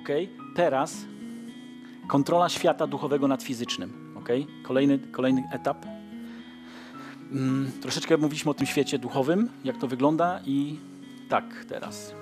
okej? Teraz kontrola świata duchowego nad fizycznym, okej? Kolejny etap. Troszeczkę mówiliśmy o tym świecie duchowym, jak to wygląda i tak teraz.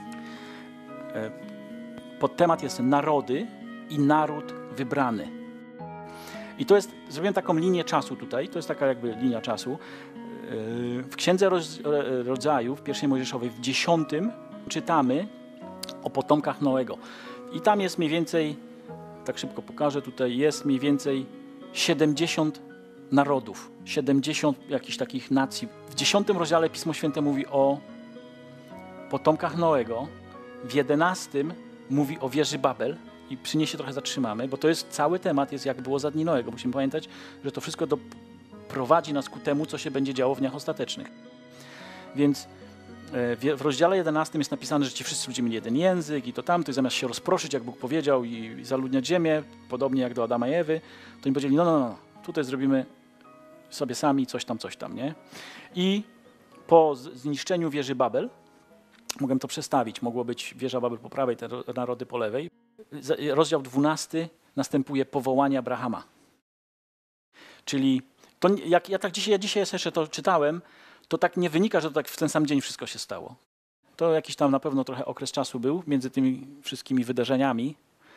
Podtemat jest narody i naród wybrany. I to jest, zrobiłem taką linię czasu tutaj, to jest taka jakby linia czasu. W Księdze Rodzaju, w pierwszej Mojżeszowej, w 10 czytamy o potomkach Noego. I tam jest mniej więcej, tak szybko pokażę, tutaj jest mniej więcej 70 narodów, 70 jakichś takich nacji. W 10 rozdziale Pismo Święte mówi o potomkach Noego, w 11 mówi o wieży Babel i przy niej się trochę zatrzymamy, bo to jest cały temat, jest jak było za dni Noego. Musimy pamiętać, że to wszystko prowadzi nas ku temu, co się będzie działo w dniach ostatecznych. Więc w rozdziale 11 jest napisane, że ci wszyscy ludzie mieli jeden język i to tamto, i zamiast się rozproszyć, jak Bóg powiedział, i zaludniać ziemię, podobnie jak do Adama i Ewy, to im powiedzieli, no, tutaj zrobimy sobie sami coś tam, nie? I po zniszczeniu wieży Babel, mogłem to przestawić, mogło być wieża Babel po prawej, te narody po lewej. Rozdział 12 następuje powołanie Abrahama. Czyli to, jak ja dzisiaj jeszcze to czytałem, to tak nie wynika, że to tak w ten sam dzień wszystko się stało. To jakiś tam na pewno trochę okres czasu był między tymi wszystkimi wydarzeniami,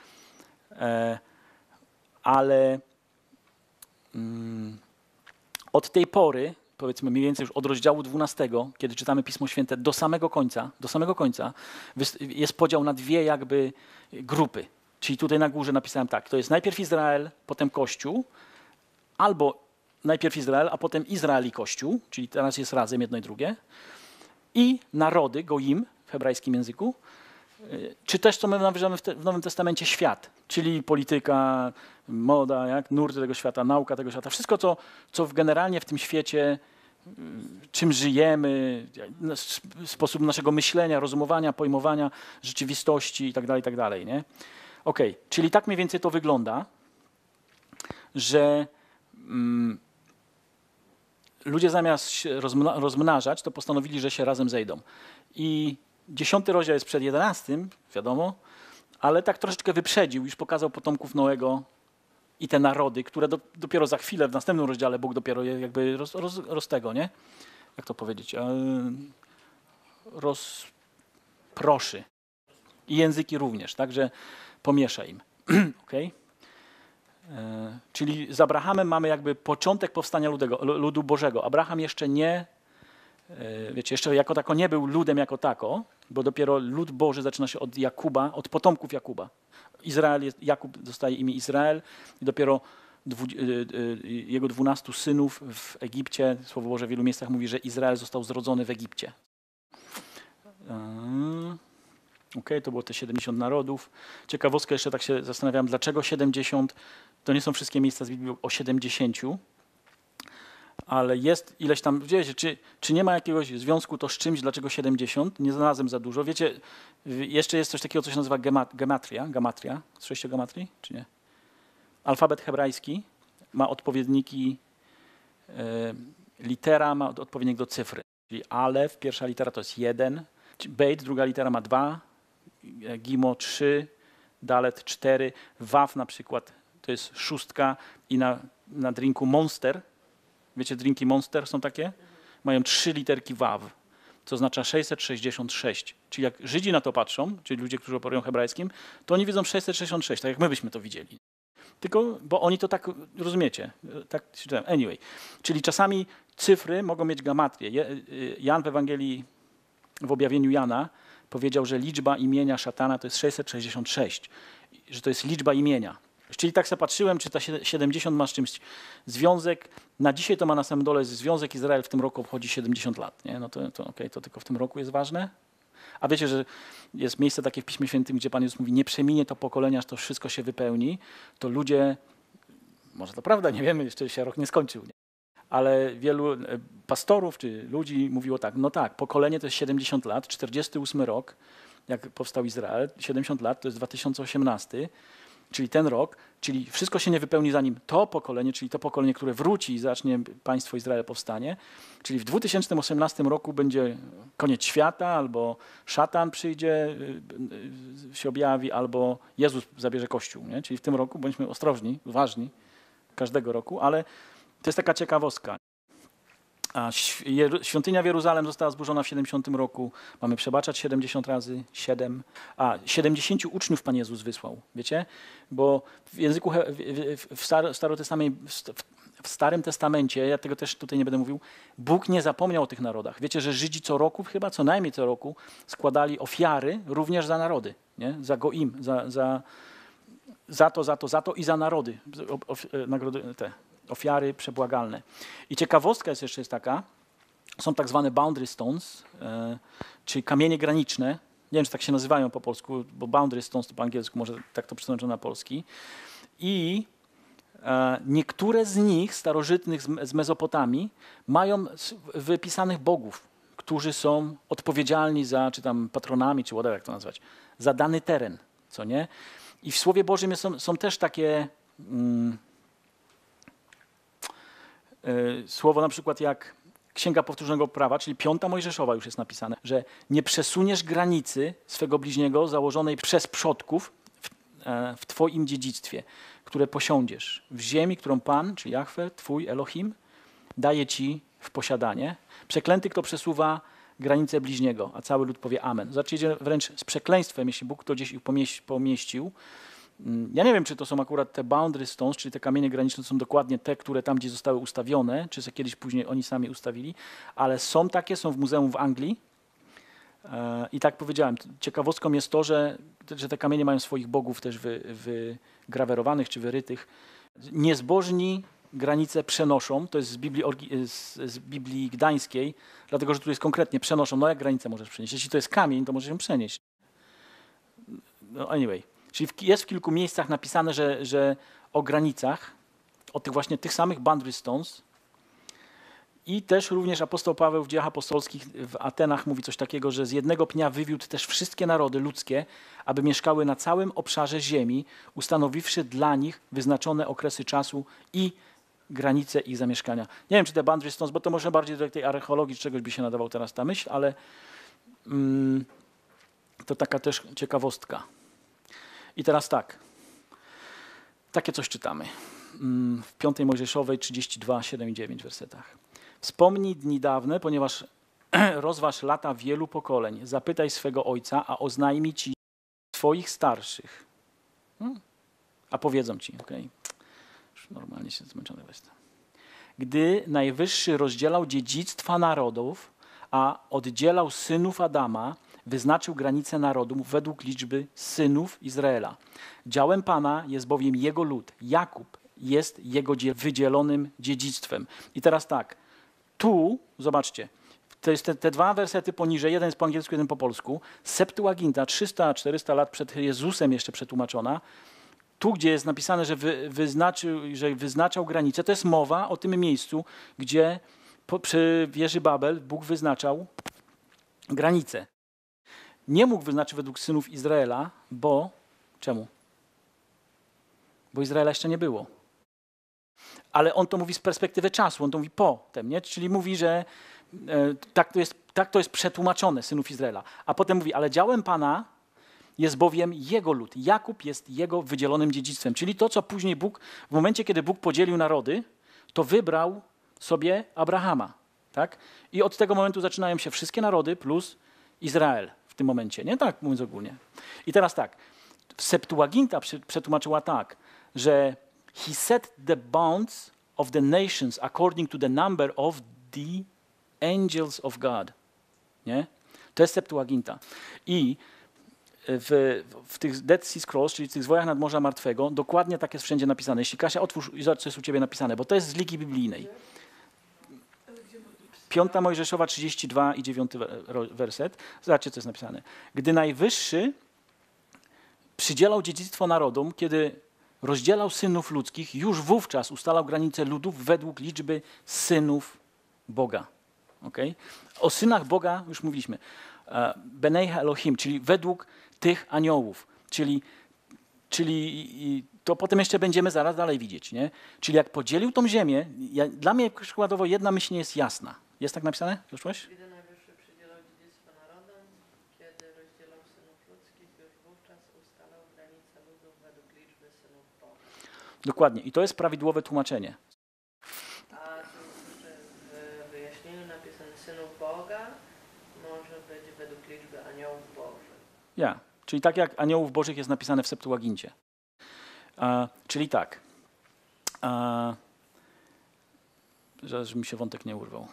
ale od tej pory, powiedzmy mniej więcej już od rozdziału 12, kiedy czytamy Pismo Święte, do samego końca jest podział na dwie jakby grupy. Czyli tutaj na górze napisałem tak, to jest najpierw Izrael, potem Kościół, albo najpierw Izrael, a potem Izrael i Kościół, czyli teraz jest razem jedno i drugie, i narody, goim w hebrajskim języku, czy też, co my nazywane w Nowym Testamencie, świat, czyli polityka, moda, nurty tego świata, nauka tego świata, wszystko, co generalnie w tym świecie, czym żyjemy, sposób naszego myślenia, rozumowania, pojmowania rzeczywistości itd., nie? Okej, czyli tak mniej więcej to wygląda, że ludzie zamiast się rozmnażać, to postanowili, że się razem zejdą. I 10 rozdział jest przed 11, wiadomo, ale tak troszeczkę wyprzedził, już pokazał potomków Noego i te narody, które dopiero za chwilę, w następnym rozdziale Bóg dopiero je jakby tego, nie? Jak to powiedzieć? Rozproszy. I języki również, także pomiesza im. Okay? Czyli z Abrahamem mamy jakby początek powstania ludu Bożego. Abraham jeszcze nie, wiecie, jeszcze jako tako nie był ludem jako tako, bo dopiero lud Boży zaczyna się od Jakuba, od potomków Jakuba. Jakub dostaje imię Izrael i dopiero jego 12 synów w Egipcie, Słowo Boże w wielu miejscach mówi, że Izrael został zrodzony w Egipcie. Okej, to było te 70 narodów. Ciekawostka, jeszcze tak się zastanawiałem, dlaczego 70? To nie są wszystkie miejsca z Biblii o 70, ale jest ileś tam, wiecie, czy nie ma jakiegoś związku to z czymś, dlaczego 70? Nie znalazłem za dużo. Wiecie, jeszcze jest coś takiego, co się nazywa gematria. Słyszeliście o gematrii, czy nie? Alfabet hebrajski ma odpowiedniki, litera ma odpowiednik do cyfry. Czyli alef, pierwsza litera to jest 1, beit, druga litera ma 2, gimo 3, dalet 4, waf na przykład to jest 6 i na drinku Monster, wiecie, drinki Monster są takie? Mają 3 literki waw, co oznacza 666. Czyli jak Żydzi na to patrzą, czyli ludzie, którzy operują hebrajskim, to oni widzą 666, tak jak my byśmy to widzieli. Tylko, bo oni to tak, rozumiecie, tak czytałem. Anyway, czyli czasami cyfry mogą mieć gematrię. Jan w Ewangelii, w objawieniu Jana powiedział, że liczba imienia szatana to jest 666, że to jest liczba imienia. Czyli tak sobie patrzyłem, czy ta 70 ma z czymś związek. Na dzisiaj to ma na samym dole związek. Izrael w tym roku obchodzi 70 lat. Nie? No to okej, to tylko w tym roku jest ważne. A wiecie, że jest miejsce takie w Piśmie Świętym, gdzie Pan Jezus mówi, nie przeminie to pokolenia, aż to wszystko się wypełni. To ludzie, może to prawda, nie wiemy, jeszcze się rok nie skończył. Nie? Ale wielu pastorów czy ludzi mówiło tak, no tak, pokolenie to jest 70 lat, 48 rok, jak powstał Izrael, 70 lat to jest 2018, czyli ten rok, czyli wszystko się nie wypełni zanim to pokolenie, czyli to pokolenie, które wróci i zacznie państwo Izrael powstanie, czyli w 2018 roku będzie koniec świata, albo szatan przyjdzie, się objawi, albo Jezus zabierze Kościół. Nie? Czyli w tym roku bądźmy ostrożni, ważni, każdego roku, ale to jest taka ciekawostka. A świątynia w Jeruzalem została zburzona w 70 roku. Mamy przebaczać 70 razy 7. A 70 uczniów Pan Jezus wysłał, wiecie? Bo w języku w Starym Testamencie, ja tego też tutaj nie będę mówił, Bóg nie zapomniał o tych narodach. Wiecie, że Żydzi co roku, chyba co najmniej co roku, składali ofiary również za narody, nie? Za Goim, za to i za narody. Nagrody te. Ofiary przebłagalne. I ciekawostka jest taka, są tak zwane boundary stones, czyli kamienie graniczne. Nie wiem, czy tak się nazywają po polsku, bo boundary stones to po angielsku, może tak to przetłumaczone na polski. I niektóre z nich, starożytnych z Mezopotamii, mają wypisanych bogów, którzy są odpowiedzialni za, czy tam patronami, czy whatever, jak to nazwać, za dany teren, co nie? I w Słowie Bożym są też takie... słowo na przykład jak Księga Powtórzonego Prawa, czyli 5 Mojżeszowa już jest napisane, że nie przesuniesz granicy swego bliźniego założonej przez przodków w twoim dziedzictwie, które posiądziesz w ziemi, którą Pan, czy Jahwe, twój Elohim, daje ci w posiadanie. Przeklęty, kto przesuwa granicę bliźniego, a cały lud powie amen. Zaczniecie wręcz z przekleństwem, jeśli Bóg to gdzieś ich pomieścił. Ja nie wiem, czy to są akurat te boundary stones, czyli te kamienie graniczne, to są dokładnie te, które tam, gdzie zostały ustawione, czy kiedyś później oni sami ustawili, ale są takie, są w muzeum w Anglii. I tak powiedziałem, ciekawostką jest to, że te kamienie mają swoich bogów też wygrawerowanych czy wyrytych. Niezbożni granice przenoszą, to jest z Biblii Gdańskiej, dlatego że tu jest konkretnie przenoszą. No jak granicę możesz przenieść? Jeśli to jest kamień, to możesz ją przenieść. No anyway. Czyli jest w kilku miejscach napisane, że o granicach, o tych samych boundary stones i też również apostoł Paweł w Dziejach Apostolskich w Atenach mówi coś takiego, że z jednego pnia wywiódł też wszystkie narody ludzkie, aby mieszkały na całym obszarze ziemi, ustanowiwszy dla nich wyznaczone okresy czasu i granice ich zamieszkania. Nie wiem, czy te boundary stones, bo to może bardziej do tej archeologii czegoś by się nadawał teraz ta myśl, ale to taka też ciekawostka. I teraz tak, takie coś czytamy w 5 Mojżeszowej 32, 7 i 9 wersetach. Wspomnij dni dawne, ponieważ rozważ lata wielu pokoleń. Zapytaj swego ojca, a oznajmi ci twoich starszych. A powiedzą ci, okej. Już normalnie się zmęczony jestem. Gdy Najwyższy rozdzielał dziedzictwa narodów, a oddzielał synów Adama, wyznaczył granice narodów według liczby synów Izraela. Działem Pana jest bowiem jego lud. Jakub jest jego wydzielonym dziedzictwem. I teraz tak, tu, zobaczcie, to jest te dwa wersety poniżej, jeden jest po angielsku, jeden po polsku. Septuaginta, 300-400 lat przed Jezusem jeszcze przetłumaczona. Tu, gdzie jest napisane, że wyznaczał granice, to jest mowa o tym miejscu, gdzie przy wieży Babel Bóg wyznaczał granice. Nie mógł wyznaczyć według synów Izraela, bo... Czemu? Bo Izraela jeszcze nie było. Ale on to mówi z perspektywy czasu, on to mówi potem, nie? Czyli mówi, że tak to jest przetłumaczone, synów Izraela. A potem mówi, ale działem Pana jest bowiem jego lud. Jakub jest jego wydzielonym dziedzictwem. Czyli to, co później Bóg, w momencie, kiedy Bóg podzielił narody, to wybrał sobie Abrahama. Tak? I od tego momentu zaczynają się wszystkie narody plus Izrael w tym momencie. Nie tak mówiąc ogólnie. I teraz tak, Septuaginta przetłumaczyła tak, że he set the bounds of the nations according to the number of the angels of God. Nie? To jest Septuaginta. I w tych Dead Sea Scrolls, czyli w tych zwojach nad Morza Martwego, dokładnie tak jest wszędzie napisane. Jeśli Kasia, otwórz i zobacz, co jest u ciebie napisane, bo to jest z Ligi Biblijnej. 5 Mojżeszowa 32 i 9 werset. Zobaczcie, co jest napisane. Gdy Najwyższy przydzielał dziedzictwo narodom, kiedy rozdzielał synów ludzkich, już wówczas ustalał granice ludów według liczby synów Boga. Okay? O synach Boga już mówiliśmy. Benei Elohim, czyli według tych aniołów. Czyli to potem jeszcze będziemy zaraz dalej widzieć, nie? Czyli jak podzielił tą ziemię, dla mnie przykładowo jedna myśl nie jest jasna. Jest tak napisane? Doszłeś? Gdy Najwyższy przydzielał dziedzictwo narodom, kiedy rozdzielał synów ludzkich, już wówczas ustalał granice ludów według liczby synów Boga. Dokładnie. I to jest prawidłowe tłumaczenie. A tu jeszcze w wyjaśnieniu napisane synów Boga może być według liczby aniołów Bożych. Czyli tak jak aniołów bożych jest napisane w Septuagincie. Czyli tak. Żeby mi się wątek nie urwał.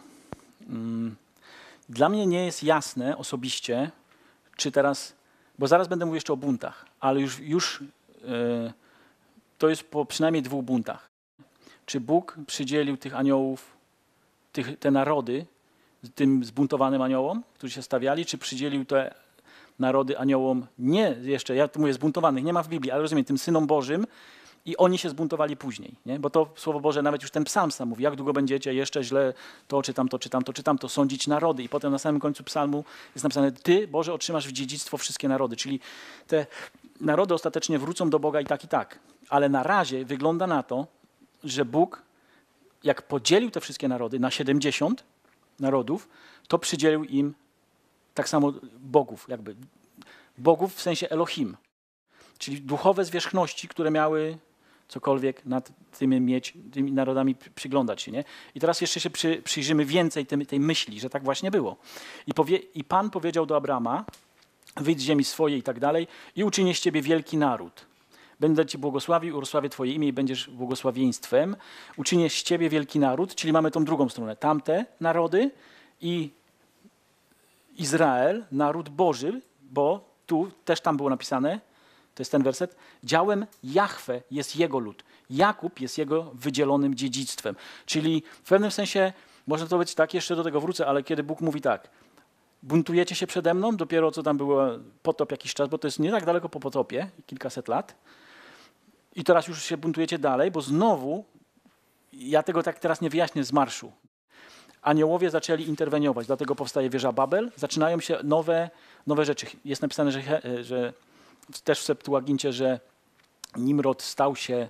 Dla mnie nie jest jasne osobiście, czy teraz, bo zaraz będę mówił jeszcze o buntach, ale już to jest po przynajmniej 2 buntach. Czy Bóg przydzielił tych aniołów, te narody tym zbuntowanym aniołom, którzy się stawiali, czy przydzielił te narody aniołom, nie jeszcze, ja tu mówię zbuntowanych, nie ma w Biblii, ale rozumiem, tym synom Bożym i oni się zbuntowali później, nie? Bo to Słowo Boże, nawet już ten psalm sam mówi, jak długo będziecie jeszcze źle to czy tamto sądzić narody i potem na samym końcu psalmu jest napisane, Ty, Boże, otrzymasz w dziedzictwo wszystkie narody, czyli te narody ostatecznie wrócą do Boga i tak, ale na razie wygląda na to, że Bóg, jak podzielił te wszystkie narody na 70 narodów, to przydzielił im tak samo bogów, jakby bogów w sensie Elohim, czyli duchowe zwierzchności, które miały cokolwiek nad tymi narodami przyglądać się. Nie? I teraz jeszcze się przyjrzymy więcej tej myśli, że tak właśnie było. I Pan powiedział do Abrama, wyjdź z ziemi swojej i tak dalej i uczynię z ciebie wielki naród. Będę cię błogosławił, urosławię twoje imię i będziesz błogosławieństwem. Uczynię z ciebie wielki naród, czyli mamy tą drugą stronę. Tamte narody i Izrael, naród Boży, bo tu też tam było napisane, to jest ten werset, działem Jahwe jest jego lud. Jakub jest jego wydzielonym dziedzictwem. Czyli w pewnym sensie, można to być tak, jeszcze do tego wrócę, ale kiedy Bóg mówi tak, buntujecie się przede mną, dopiero co tam było potop jakiś czas, bo to jest nie tak daleko po potopie, kilkaset lat, i teraz już się buntujecie dalej, bo znowu, ja tego tak teraz nie wyjaśnię z marszu, aniołowie zaczęli interweniować, dlatego powstaje wieża Babel, zaczynają się nowe rzeczy. Jest napisane, że też w Septuagincie, że Nimrod stał się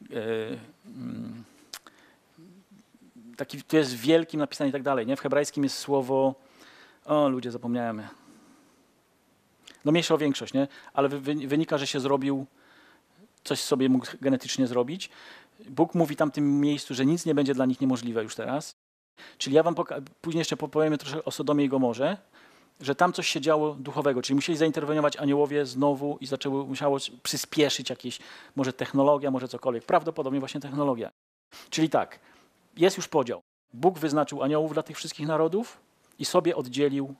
taki, to jest wielkim napisane i tak dalej. Nie? W hebrajskim jest słowo, ludzie zapomniałem. No mniejsza o większość, nie? Ale wynika, że się zrobił, coś sobie mógł genetycznie zrobić. Bóg mówi tam w tym miejscu, że nic nie będzie dla nich niemożliwe już teraz. Czyli ja wam później jeszcze powiemy troszkę o Sodomie i Gomorze, że tam coś się działo duchowego, czyli musieli zainterweniować aniołowie znowu i musiało przyspieszyć jakieś, może technologia, może cokolwiek. Prawdopodobnie właśnie technologia. Czyli tak, jest już podział. Bóg wyznaczył aniołów dla tych wszystkich narodów i sobie oddzielił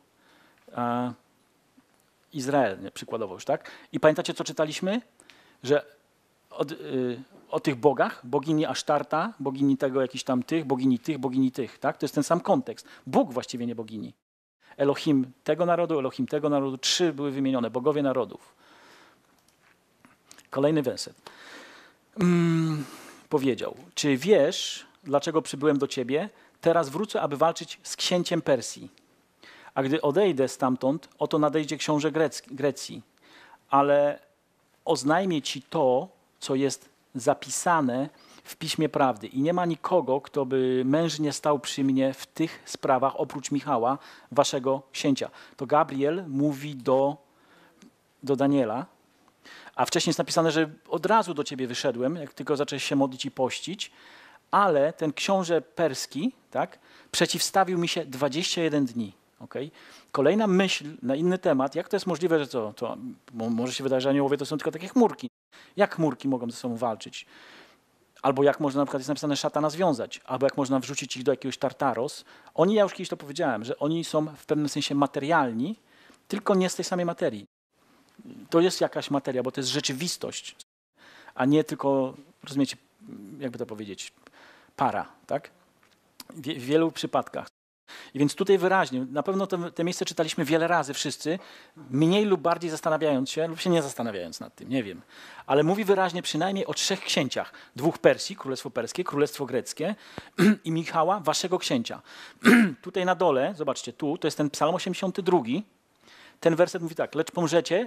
Izrael, nie, przykładowo już, tak? I pamiętacie, co czytaliśmy? Że o tych bogach, bogini Asztarta, bogini tego jakichś tam tych, bogini tych, tak? To jest ten sam kontekst. Bóg właściwie, nie bogini. Elohim tego narodu, 3 były wymienione, bogowie narodów. Kolejny werset. Powiedział, czy wiesz, dlaczego przybyłem do ciebie? Teraz wrócę, aby walczyć z księciem Persji. A gdy odejdę stamtąd, oto nadejdzie książę Grecji. Ale oznajmię ci to, co jest zapisane w Piśmie Prawdy. I nie ma nikogo, kto by mężnie stał przy mnie w tych sprawach, oprócz Michała, waszego księcia. To Gabriel mówi do Daniela, a wcześniej jest napisane, że od razu do ciebie wyszedłem, jak tylko zacząłeś się modlić i pościć, ale ten książę perski, tak, przeciwstawił mi się 21 dni. Okay? Kolejna myśl na inny temat, jak to jest możliwe, że to może się wydaje, że aniołowie to są tylko takie chmurki. Jak chmurki mogą ze sobą walczyć? Albo jak można, na przykład jest napisane, szatana związać, albo jak można wrzucić ich do jakiegoś Tartaros. Oni, ja już kiedyś to powiedziałem, że oni są w pewnym sensie materialni, tylko nie z tej samej materii. To jest jakaś materia, bo to jest rzeczywistość, a nie tylko, rozumiecie, jakby to powiedzieć, para, tak? W wielu przypadkach. I więc tutaj wyraźnie, na pewno te miejsce czytaliśmy wiele razy wszyscy, mniej lub bardziej zastanawiając się, lub się nie zastanawiając nad tym, nie wiem. Ale mówi wyraźnie przynajmniej o 3 księciach. 2 Persji, Królestwo Perskie, Królestwo Greckie i Michała, waszego księcia. Tutaj na dole, zobaczcie, tu, to jest ten Psalm 82. Ten werset mówi tak, lecz pomrzecie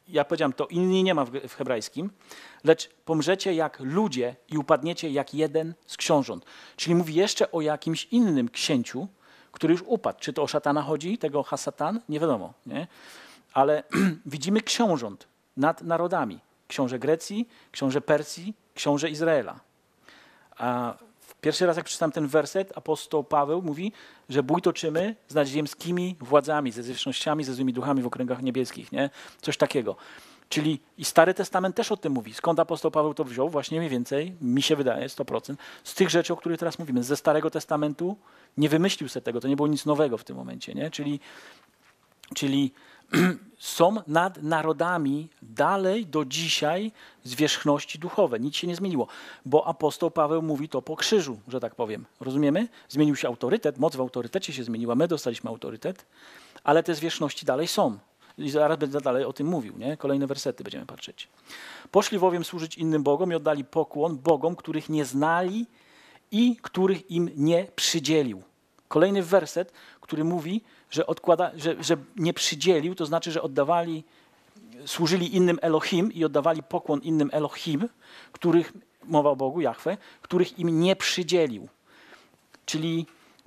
ja powiedziałem, to inni nie ma w hebrajskim, lecz pomrzecie jak ludzie i upadniecie jak jeden z książąt. Czyli mówi jeszcze o jakimś innym księciu, który już upadł. Czy to o szatana chodzi, tego Hasatan? Nie wiadomo. Nie? Ale widzimy książąt nad narodami. Książę Grecji, książę Persji, książę Izraela. A pierwszy raz, jak przeczytałem ten werset, apostoł Paweł mówi, że bój toczymy z nadziemskimi władzami, ze zwierzchnościami, ze złymi duchami w okręgach niebieskich. Nie? Coś takiego. Czyli i Stary Testament też o tym mówi. Skąd apostoł Paweł to wziął? Właśnie mniej więcej, mi się wydaje, 100%, z tych rzeczy, o których teraz mówimy. Ze Starego Testamentu nie wymyślił sobie tego, to nie było nic nowego w tym momencie. Nie? Czyli są nad narodami dalej do dzisiaj zwierzchności duchowe. Nic się nie zmieniło, bo apostoł Paweł mówi to po krzyżu, że tak powiem. Rozumiemy? Zmienił się autorytet, moc w autorytecie się zmieniła, my dostaliśmy autorytet, ale te zwierzchności dalej są. I zaraz będę dalej o tym mówił, nie? Kolejne wersety będziemy patrzeć. Poszli bowiem służyć innym bogom i oddali pokłon bogom, których nie znali i których im nie przydzielił. Kolejny werset, który mówi, że nie przydzielił, to znaczy, że oddawali, służyli innym Elohim i oddawali pokłon innym Elohim, których, mowa o Bogu, Jahwe, których im nie przydzielił. Czyli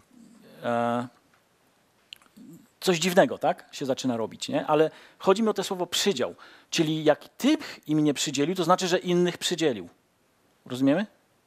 coś dziwnego, tak, się zaczyna robić, nie? Ale chodzi mi o to słowo przydział. Czyli jak tych im nie przydzielił, to znaczy, że innych przydzielił. Rozumiemy?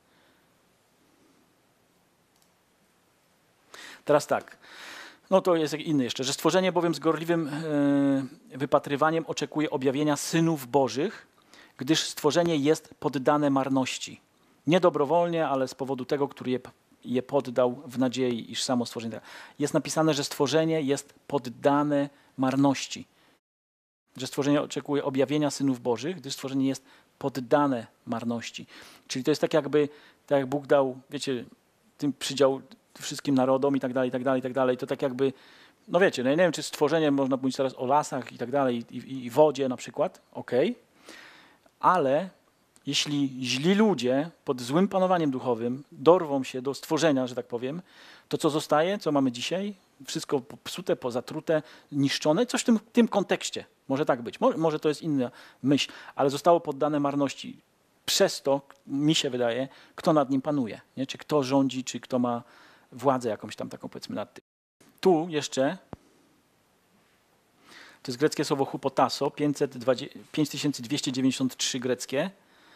Teraz tak. No to jest inny jeszcze, że stworzenie bowiem z gorliwym wypatrywaniem oczekuje objawienia synów bożych, gdyż stworzenie jest poddane marności. Nie dobrowolnie, ale z powodu tego, który je poddał w nadziei, iż samo stworzenie. Jest napisane, że stworzenie jest poddane marności. Że stworzenie oczekuje objawienia synów bożych, gdyż stworzenie jest poddane marności. Czyli to jest tak jakby, tak jak Bóg dał, wiecie, tym przydział wszystkim narodom i tak dalej, i tak dalej, i tak dalej. To tak jakby, no wiecie, no ja nie wiem, czy stworzenie, można mówić teraz o lasach i tak dalej, i wodzie na przykład, okej, ale jeśli źli ludzie pod złym panowaniem duchowym dorwą się do stworzenia, że tak powiem, to co zostaje, co mamy dzisiaj? Wszystko popsute, pozatrute, niszczone, coś w tym kontekście. Może tak być, może to jest inna myśl, ale zostało poddane marności. Przez to, mi się wydaje, kto nad nim panuje, nie? Czy kto rządzi, czy kto ma władzę jakąś tam taką, powiedzmy, nad tym. Tu jeszcze, to jest greckie słowo hupotasso, 5293 greckie,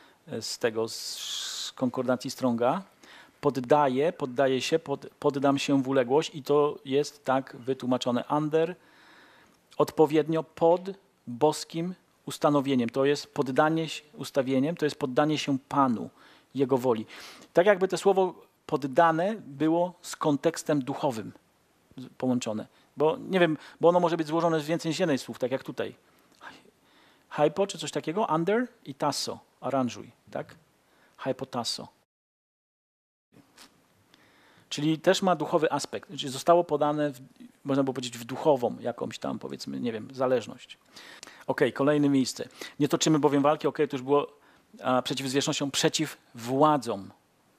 z konkordacji Stronga. Poddaje się, poddam się w uległość i to jest tak wytłumaczone under, odpowiednio pod boskim ustanowieniem. To jest poddanie się ustawieniem, to jest poddanie się Panu, Jego woli. Tak jakby to słowo poddane było z kontekstem duchowym połączone. Bo nie wiem, bo ono może być złożone z więcej niż jednej słów, tak jak tutaj. Hypo, czy coś takiego, under i tasso, aranżuj, tak? Hypotasso. Czyli też ma duchowy aspekt. Czyli zostało podane, można było powiedzieć, w duchową jakąś tam, powiedzmy, nie wiem, zależność. Okej, kolejne miejsce. Nie toczymy bowiem walki, to już było przeciw zwierzchnościom, przeciw władzom.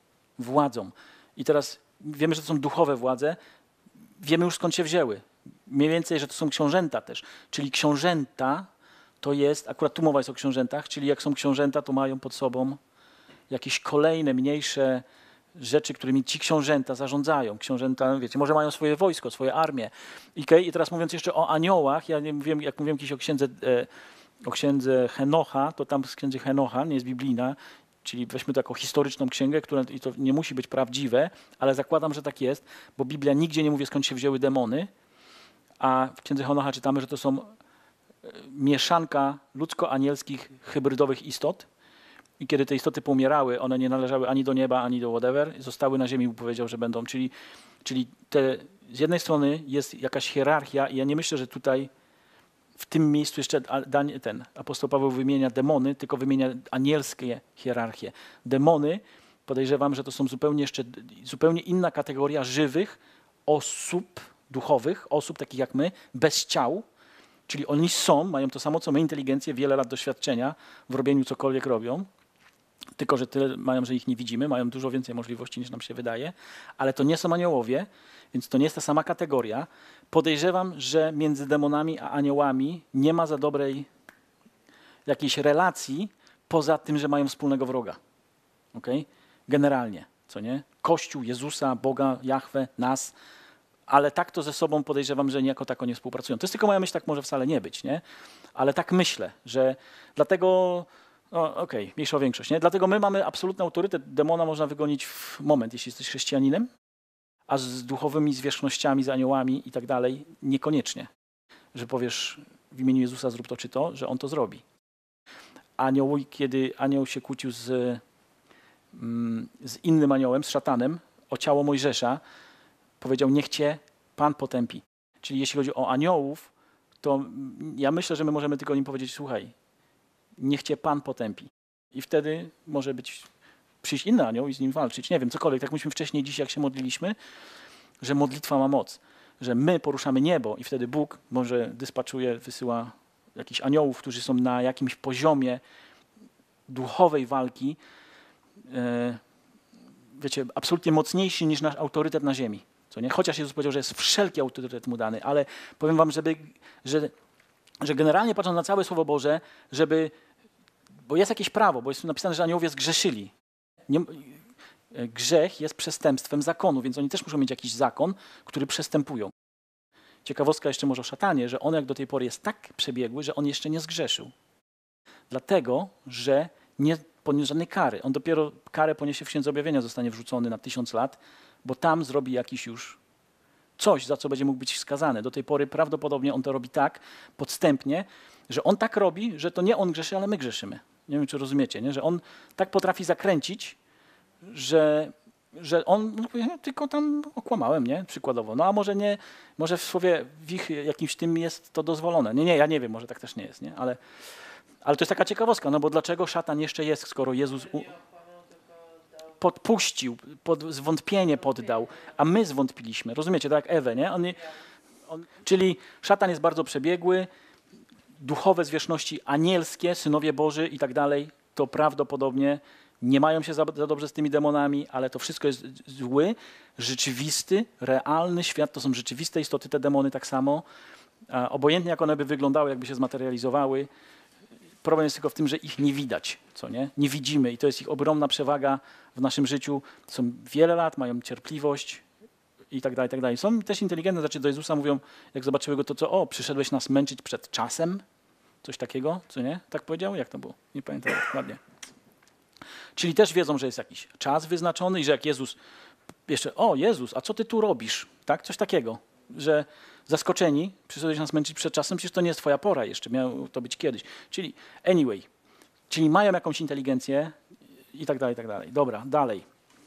I teraz wiemy, że to są duchowe władze. Wiemy już, skąd się wzięły. Mniej więcej, że to są książęta też. Czyli książęta to jest, akurat tu mowa jest o książętach, czyli jak są książęta, to mają pod sobą jakieś kolejne, mniejsze rzeczy, którymi ci książęta zarządzają. Książęta, wiecie, może mają swoje wojsko, swoje armię. I teraz mówiąc jeszcze o aniołach, ja nie mówiłem, jak mówiłem kiedyś o księdze Henocha, to tam z księdze Henocha, nie jest biblijna, czyli weźmy taką historyczną księgę, która i to nie musi być prawdziwe, ale zakładam, że tak jest, bo Biblia nigdzie nie mówi, skąd się wzięły demony, a w księdze Henocha czytamy, że to są mieszanka ludzko-anielskich hybrydowych istot i kiedy te istoty poumierały, one nie należały ani do nieba, ani do whatever, zostały na ziemi, powiedział, że będą, czyli z jednej strony jest jakaś hierarchia i ja nie myślę, że tutaj w tym miejscu jeszcze apostoł Paweł wymienia demony, tylko wymienia anielskie hierarchie. Demony, podejrzewam, że to są zupełnie inna kategoria żywych osób duchowych, osób takich jak my, bez ciał, czyli oni mają to samo co my, inteligencję, wiele lat doświadczenia w robieniu cokolwiek robią, tylko że tyle mają, że ich nie widzimy, mają dużo więcej możliwości niż nam się wydaje, ale to nie są aniołowie, więc to nie jest ta sama kategoria. Podejrzewam, że między demonami a aniołami nie ma za dobrej jakiejś relacji poza tym, że mają wspólnego wroga. Okay? Generalnie, co nie? Kościół, Jezusa, Boga, Jahwe, nas, ale tak to ze sobą podejrzewam, że niejako tak nie współpracują. To jest tylko moja myśl, tak może wcale nie być, nie? Ale tak myślę, że dlatego, mniejsza o większość, nie? Dlatego my mamy absolutny autorytet, demona można wygonić w moment, jeśli jesteś chrześcijaninem, a z duchowymi zwierzchnościami, z aniołami i tak dalej, niekoniecznie. Że powiesz w imieniu Jezusa zrób to czy to, że on to zrobi. Kiedy anioł się kłócił z innym aniołem, z szatanem, o ciało Mojżesza, powiedział, niech cię Pan potępi. Czyli jeśli chodzi o aniołów, to ja myślę, że my możemy tylko im powiedzieć, słuchaj, niech cię Pan potępi. I wtedy może przyjść inny anioł i z nim walczyć. Nie wiem, cokolwiek. Tak myśmy wcześniej dziś, jak się modliliśmy, że modlitwa ma moc. Że my poruszamy niebo i wtedy Bóg może dyspaczuje, wysyła jakichś aniołów, którzy są na jakimś poziomie duchowej walki, wiecie, absolutnie mocniejszy niż nasz autorytet na ziemi. Co nie? Chociaż Jezus powiedział, że jest wszelki autorytet mu dany, ale powiem wam, że generalnie patrząc na całe Słowo Boże, bo jest jakieś prawo, bo jest napisane, że aniołowie zgrzeszyli. Grzech jest przestępstwem zakonu, więc oni też muszą mieć jakiś zakon, który przestępują. Ciekawostka jeszcze może o szatanie, że on jak do tej pory jest tak przebiegły, że on jeszcze nie zgrzeszył. Dlatego, że nie poniósł żadnej kary. On dopiero karę poniesie w Księdze Objawienia, zostanie wrzucony na 1000 lat, bo tam zrobi jakiś już coś, za co będzie mógł być skazany. Do tej pory prawdopodobnie on to robi tak podstępnie, że on tak robi, że to nie on grzeszy, ale my grzeszymy. Nie wiem, czy rozumiecie, nie? Że on tak potrafi zakręcić, że on tylko tam okłamałem, nie? Przykładowo. No a może nie, może w słowie w ich jakimś tym jest to dozwolone. Nie, ja nie wiem, może tak też nie jest, nie? Ale to jest taka ciekawostka, no bo dlaczego szatan jeszcze jest, skoro Jezus podpuścił, zwątpienie poddał, a my zwątpiliśmy. Rozumiecie, tak jak Ewę, nie? Czyli szatan jest bardzo przebiegły, duchowe zwierzchności anielskie, synowie Boży i tak dalej, to prawdopodobnie nie mają się za dobrze z tymi demonami, ale to wszystko jest zły, rzeczywisty, realny świat, to są rzeczywiste istoty, te demony tak samo. Obojętnie jak one by wyglądały, jakby się zmaterializowały, problem jest tylko w tym, że ich nie widać, co nie? Nie widzimy i to jest ich ogromna przewaga w naszym życiu. Są wiele lat, mają cierpliwość i tak dalej, i tak dalej. Są też inteligentne, znaczy do Jezusa mówią, jak zobaczyły go, to co, przyszedłeś nas męczyć przed czasem? Coś takiego, co nie? Tak powiedział? Jak to było? Nie pamiętam dokładnie. Czyli też wiedzą, że jest jakiś czas wyznaczony i że jak Jezus jeszcze, Jezus, a co ty tu robisz? Tak? Coś takiego, że zaskoczeni, przyszedłeś nas męczyć przed czasem, przecież to nie jest twoja pora jeszcze, miało to być kiedyś. Czyli czyli mają jakąś inteligencję i tak dalej, i tak dalej. Dobra, dalej.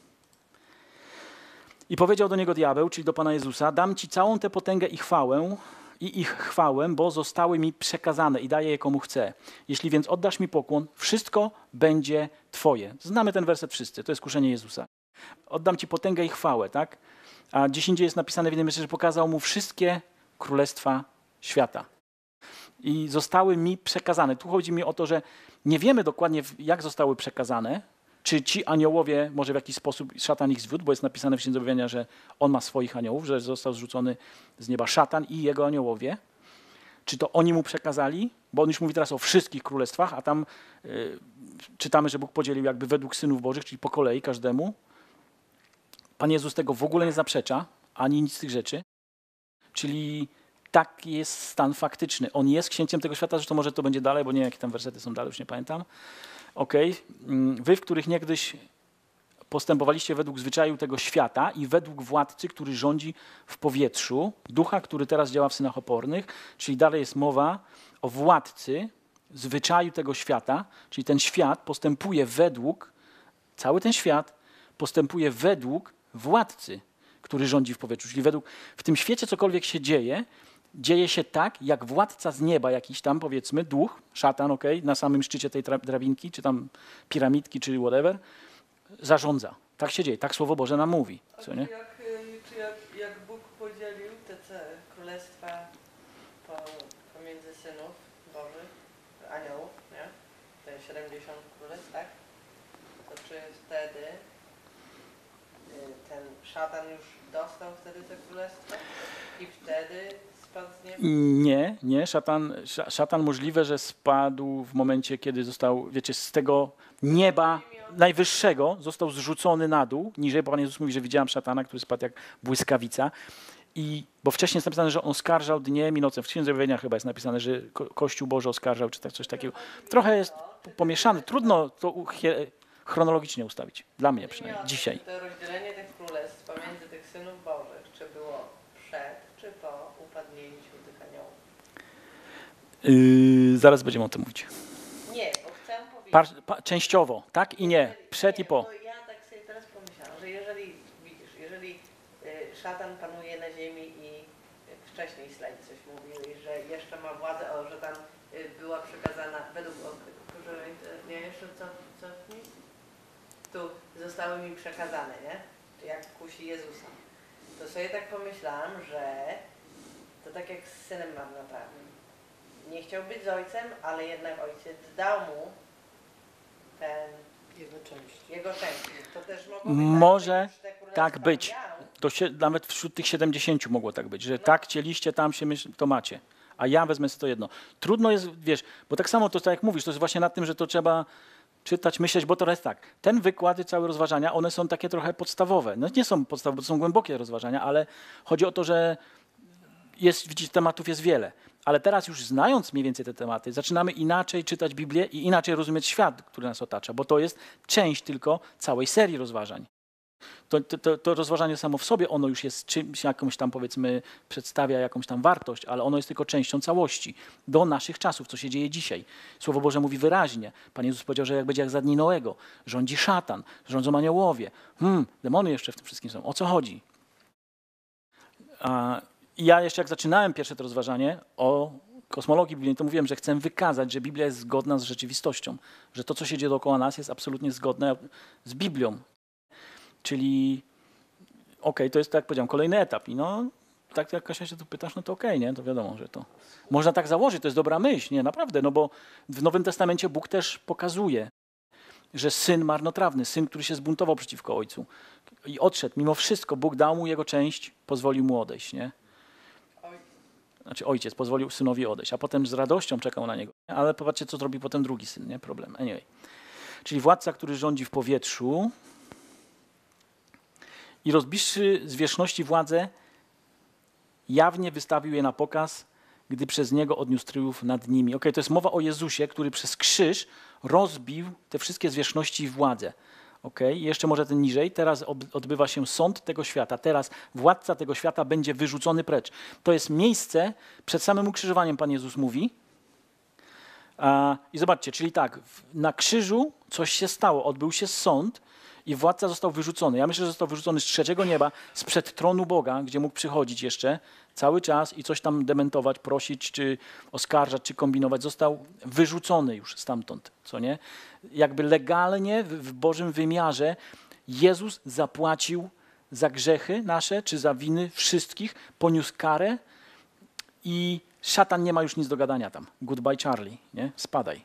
I powiedział do niego diabeł, czyli do Pana Jezusa, dam ci całą tę potęgę i chwałę, ich chwałę, bo zostały mi przekazane i daję je komu chcę. Jeśli więc oddasz mi pokłon, wszystko będzie twoje. Znamy ten werset wszyscy, to jest kuszenie Jezusa. Oddam ci potęgę i chwałę, tak? A gdzieś indziej jest napisane w innym wersie, że pokazał mu wszystkie królestwa świata. I zostały mi przekazane. Tu chodzi mi o to, że nie wiemy dokładnie, jak zostały przekazane. Czy ci aniołowie, może w jakiś sposób szatan ich zwiódł, bo jest napisane w Księdze Objawienia, że on ma swoich aniołów, że został zrzucony z nieba szatan i jego aniołowie. Czy to oni mu przekazali? Bo on już mówi teraz o wszystkich królestwach, a tam czytamy, że Bóg podzielił jakby według synów bożych, czyli po kolei każdemu. Pan Jezus tego w ogóle nie zaprzecza, ani nic z tych rzeczy. Czyli taki jest stan faktyczny. On jest księciem tego świata, zresztą może to będzie dalej, bo nie wiem, jakie tam wersety są dalej, już nie pamiętam. Wy, w których niegdyś postępowaliście według zwyczaju tego świata i według władcy, który rządzi w powietrzu, ducha, który teraz działa w synach opornych, czyli dalej jest mowa o władcy zwyczaju tego świata, czyli ten świat postępuje cały ten świat postępuje według władcy, który rządzi w powietrzu, czyli w tym świecie cokolwiek się dzieje się tak, jak władca z nieba, jakiś tam powiedzmy, duch, szatan, na samym szczycie tej drabinki, czy tam piramidki, czy whatever, zarządza. Tak się dzieje, tak Słowo Boże nam mówi. Co, nie? Jak Bóg podzielił te królestwa pomiędzy synów Bożych, aniołów, nie? Te 70 królestw, tak? To czy wtedy ten szatan już dostał te królestwa i wtedy spadł z nieba? Nie. Szatan możliwe, że spadł w momencie, kiedy został, wiecie, z tego nieba najwyższego został zrzucony na dół, niżej, bo Pan Jezus mówi, że widziałem szatana, który spadł jak błyskawica. Bo wcześniej jest napisane, że on oskarżał dniem i nocą. W Księdze Objawienia chyba jest napisane, że Kościół Boży oskarżał, czy tak coś takiego. Trochę jest pomieszane. Trudno to chronologicznie ustawić. Dla mnie przynajmniej. Dzisiaj. To rozdzielenie tych królestw pomiędzy tych synów Bożych, czy było przed, czy po upadnięciu tych aniołów? Zaraz będziemy o tym mówić. Nie, bo chcę powiedzieć... Częściowo, tak i nie. Przed i po. Bo ja tak sobie teraz pomyślałam, że jeżeli szatan panuje na ziemi i wcześniej slajd coś mówił, że jeszcze ma władzę, że tam była przekazana według nie jeszcze cofnij? Tu zostały mi przekazane, nie? Jak kusi Jezusa. To sobie tak pomyślałam, że to tak jak z synem marnotrawnym. Nie chciał być z ojcem, ale jednak ojciec dał mu jego część. To też może tak być. Nawet wśród tych 70 mogło tak być, że tak chcieliście, tam się to macie, a ja wezmę sobie to jedno. Trudno jest, wiesz, bo tak samo to, tak jak mówisz, to jest właśnie nad tym, że to trzeba czytać, myśleć, bo to jest tak. Ten wykład i całe rozważania, one są takie trochę podstawowe. No nie są podstawowe, to są głębokie rozważania, ale chodzi o to, że widzicie, tematów jest wiele. Ale teraz już znając mniej więcej te tematy, zaczynamy inaczej czytać Biblię i inaczej rozumieć świat, który nas otacza, bo to jest część tylko całej serii rozważań. To rozważanie samo w sobie, ono już jest czymś, jakąś tam powiedzmy, przedstawia jakąś tam wartość, ale ono jest tylko częścią całości do naszych czasów, co się dzieje dzisiaj. Słowo Boże mówi wyraźnie. Pan Jezus powiedział, że jak będzie jak za dni Noego, rządzi szatan, rządzą aniołowie. Demony jeszcze w tym wszystkim są. O co chodzi? I ja jeszcze jak zaczynałem pierwsze to rozważanie o kosmologii biblijnej, to mówiłem, że chcę wykazać, że Biblia jest zgodna z rzeczywistością, że to, co się dzieje dookoła nas, jest absolutnie zgodne z Biblią. Czyli to jest, tak jak powiedziałem, kolejny etap. I tak jak Kasia się tu pytasz, no to nie? To wiadomo, że to... Można tak założyć, to jest dobra myśl, nie? Naprawdę, bo w Nowym Testamencie Bóg też pokazuje, że syn marnotrawny, syn, który się zbuntował przeciwko ojcu i odszedł, mimo wszystko Bóg dał mu jego część, pozwolił mu odejść, nie? Znaczy ojciec pozwolił synowi odejść, a potem z radością czekał na niego. Ale popatrzcie, co zrobi potem drugi syn, nie? Problem. Anyway. Czyli władca, który rządzi w powietrzu i rozbiwszy zwierzchności władzę, jawnie wystawił je na pokaz, gdy przez niego odniósł tryumf nad nimi. To jest mowa o Jezusie, który przez krzyż rozbił te wszystkie zwierzchności i władzę. I jeszcze może ten niżej. Teraz odbywa się sąd tego świata. Teraz władca tego świata będzie wyrzucony precz. To jest miejsce, przed samym ukrzyżowaniem Pan Jezus mówi. I zobaczcie, czyli tak, na krzyżu coś się stało, odbył się sąd i władca został wyrzucony. Ja myślę, że został wyrzucony z trzeciego nieba, sprzed tronu Boga, gdzie mógł przychodzić jeszcze cały czas i coś tam dementować, prosić, czy oskarżać, czy kombinować. Został wyrzucony już stamtąd, co nie? Jakby legalnie w Bożym wymiarze Jezus zapłacił za grzechy nasze, czy za winy wszystkich, poniósł karę i szatan nie ma już nic do gadania tam. Goodbye Charlie, nie? Spadaj.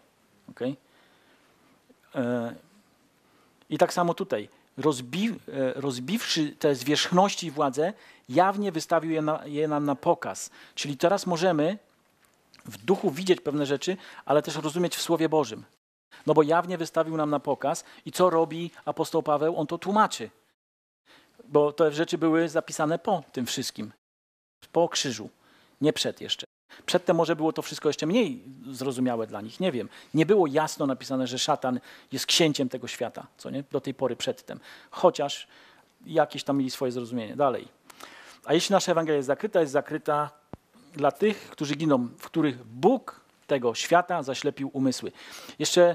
I tak samo tutaj. Rozbiwszy te zwierzchności i władzę, jawnie wystawił je nam na pokaz. Czyli teraz możemy w duchu widzieć pewne rzeczy, ale też rozumieć w Słowie Bożym. Bo jawnie wystawił nam na pokaz i co robi apostoł Paweł? On to tłumaczy. Bo te rzeczy były zapisane po tym wszystkim. Po krzyżu. Nie przed jeszcze. Przedtem może było to wszystko jeszcze mniej zrozumiałe dla nich. Nie wiem. Nie było jasno napisane, że szatan jest księciem tego świata. Co nie? Do tej pory przedtem. Chociaż jakieś tam mieli swoje zrozumienie. Dalej. A jeśli nasza Ewangelia jest zakryta dla tych, którzy giną, w których Bóg tego świata zaślepił umysły. Jeszcze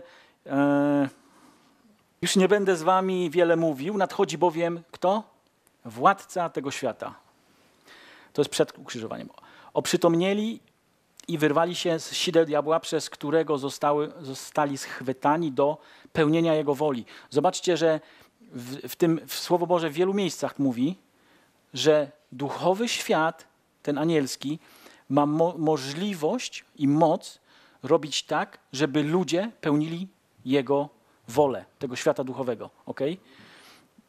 już nie będę z wami wiele mówił, nadchodzi bowiem kto? Władca tego świata. To jest przed ukrzyżowaniem. Oprzytomnieli i wyrwali się z sideł diabła, przez którego zostali schwytani do pełnienia jego woli. Zobaczcie, że w Słowo Boże w wielu miejscach mówi, że duchowy świat, ten anielski, ma możliwość i moc robić tak, żeby ludzie pełnili jego wolę, tego świata duchowego.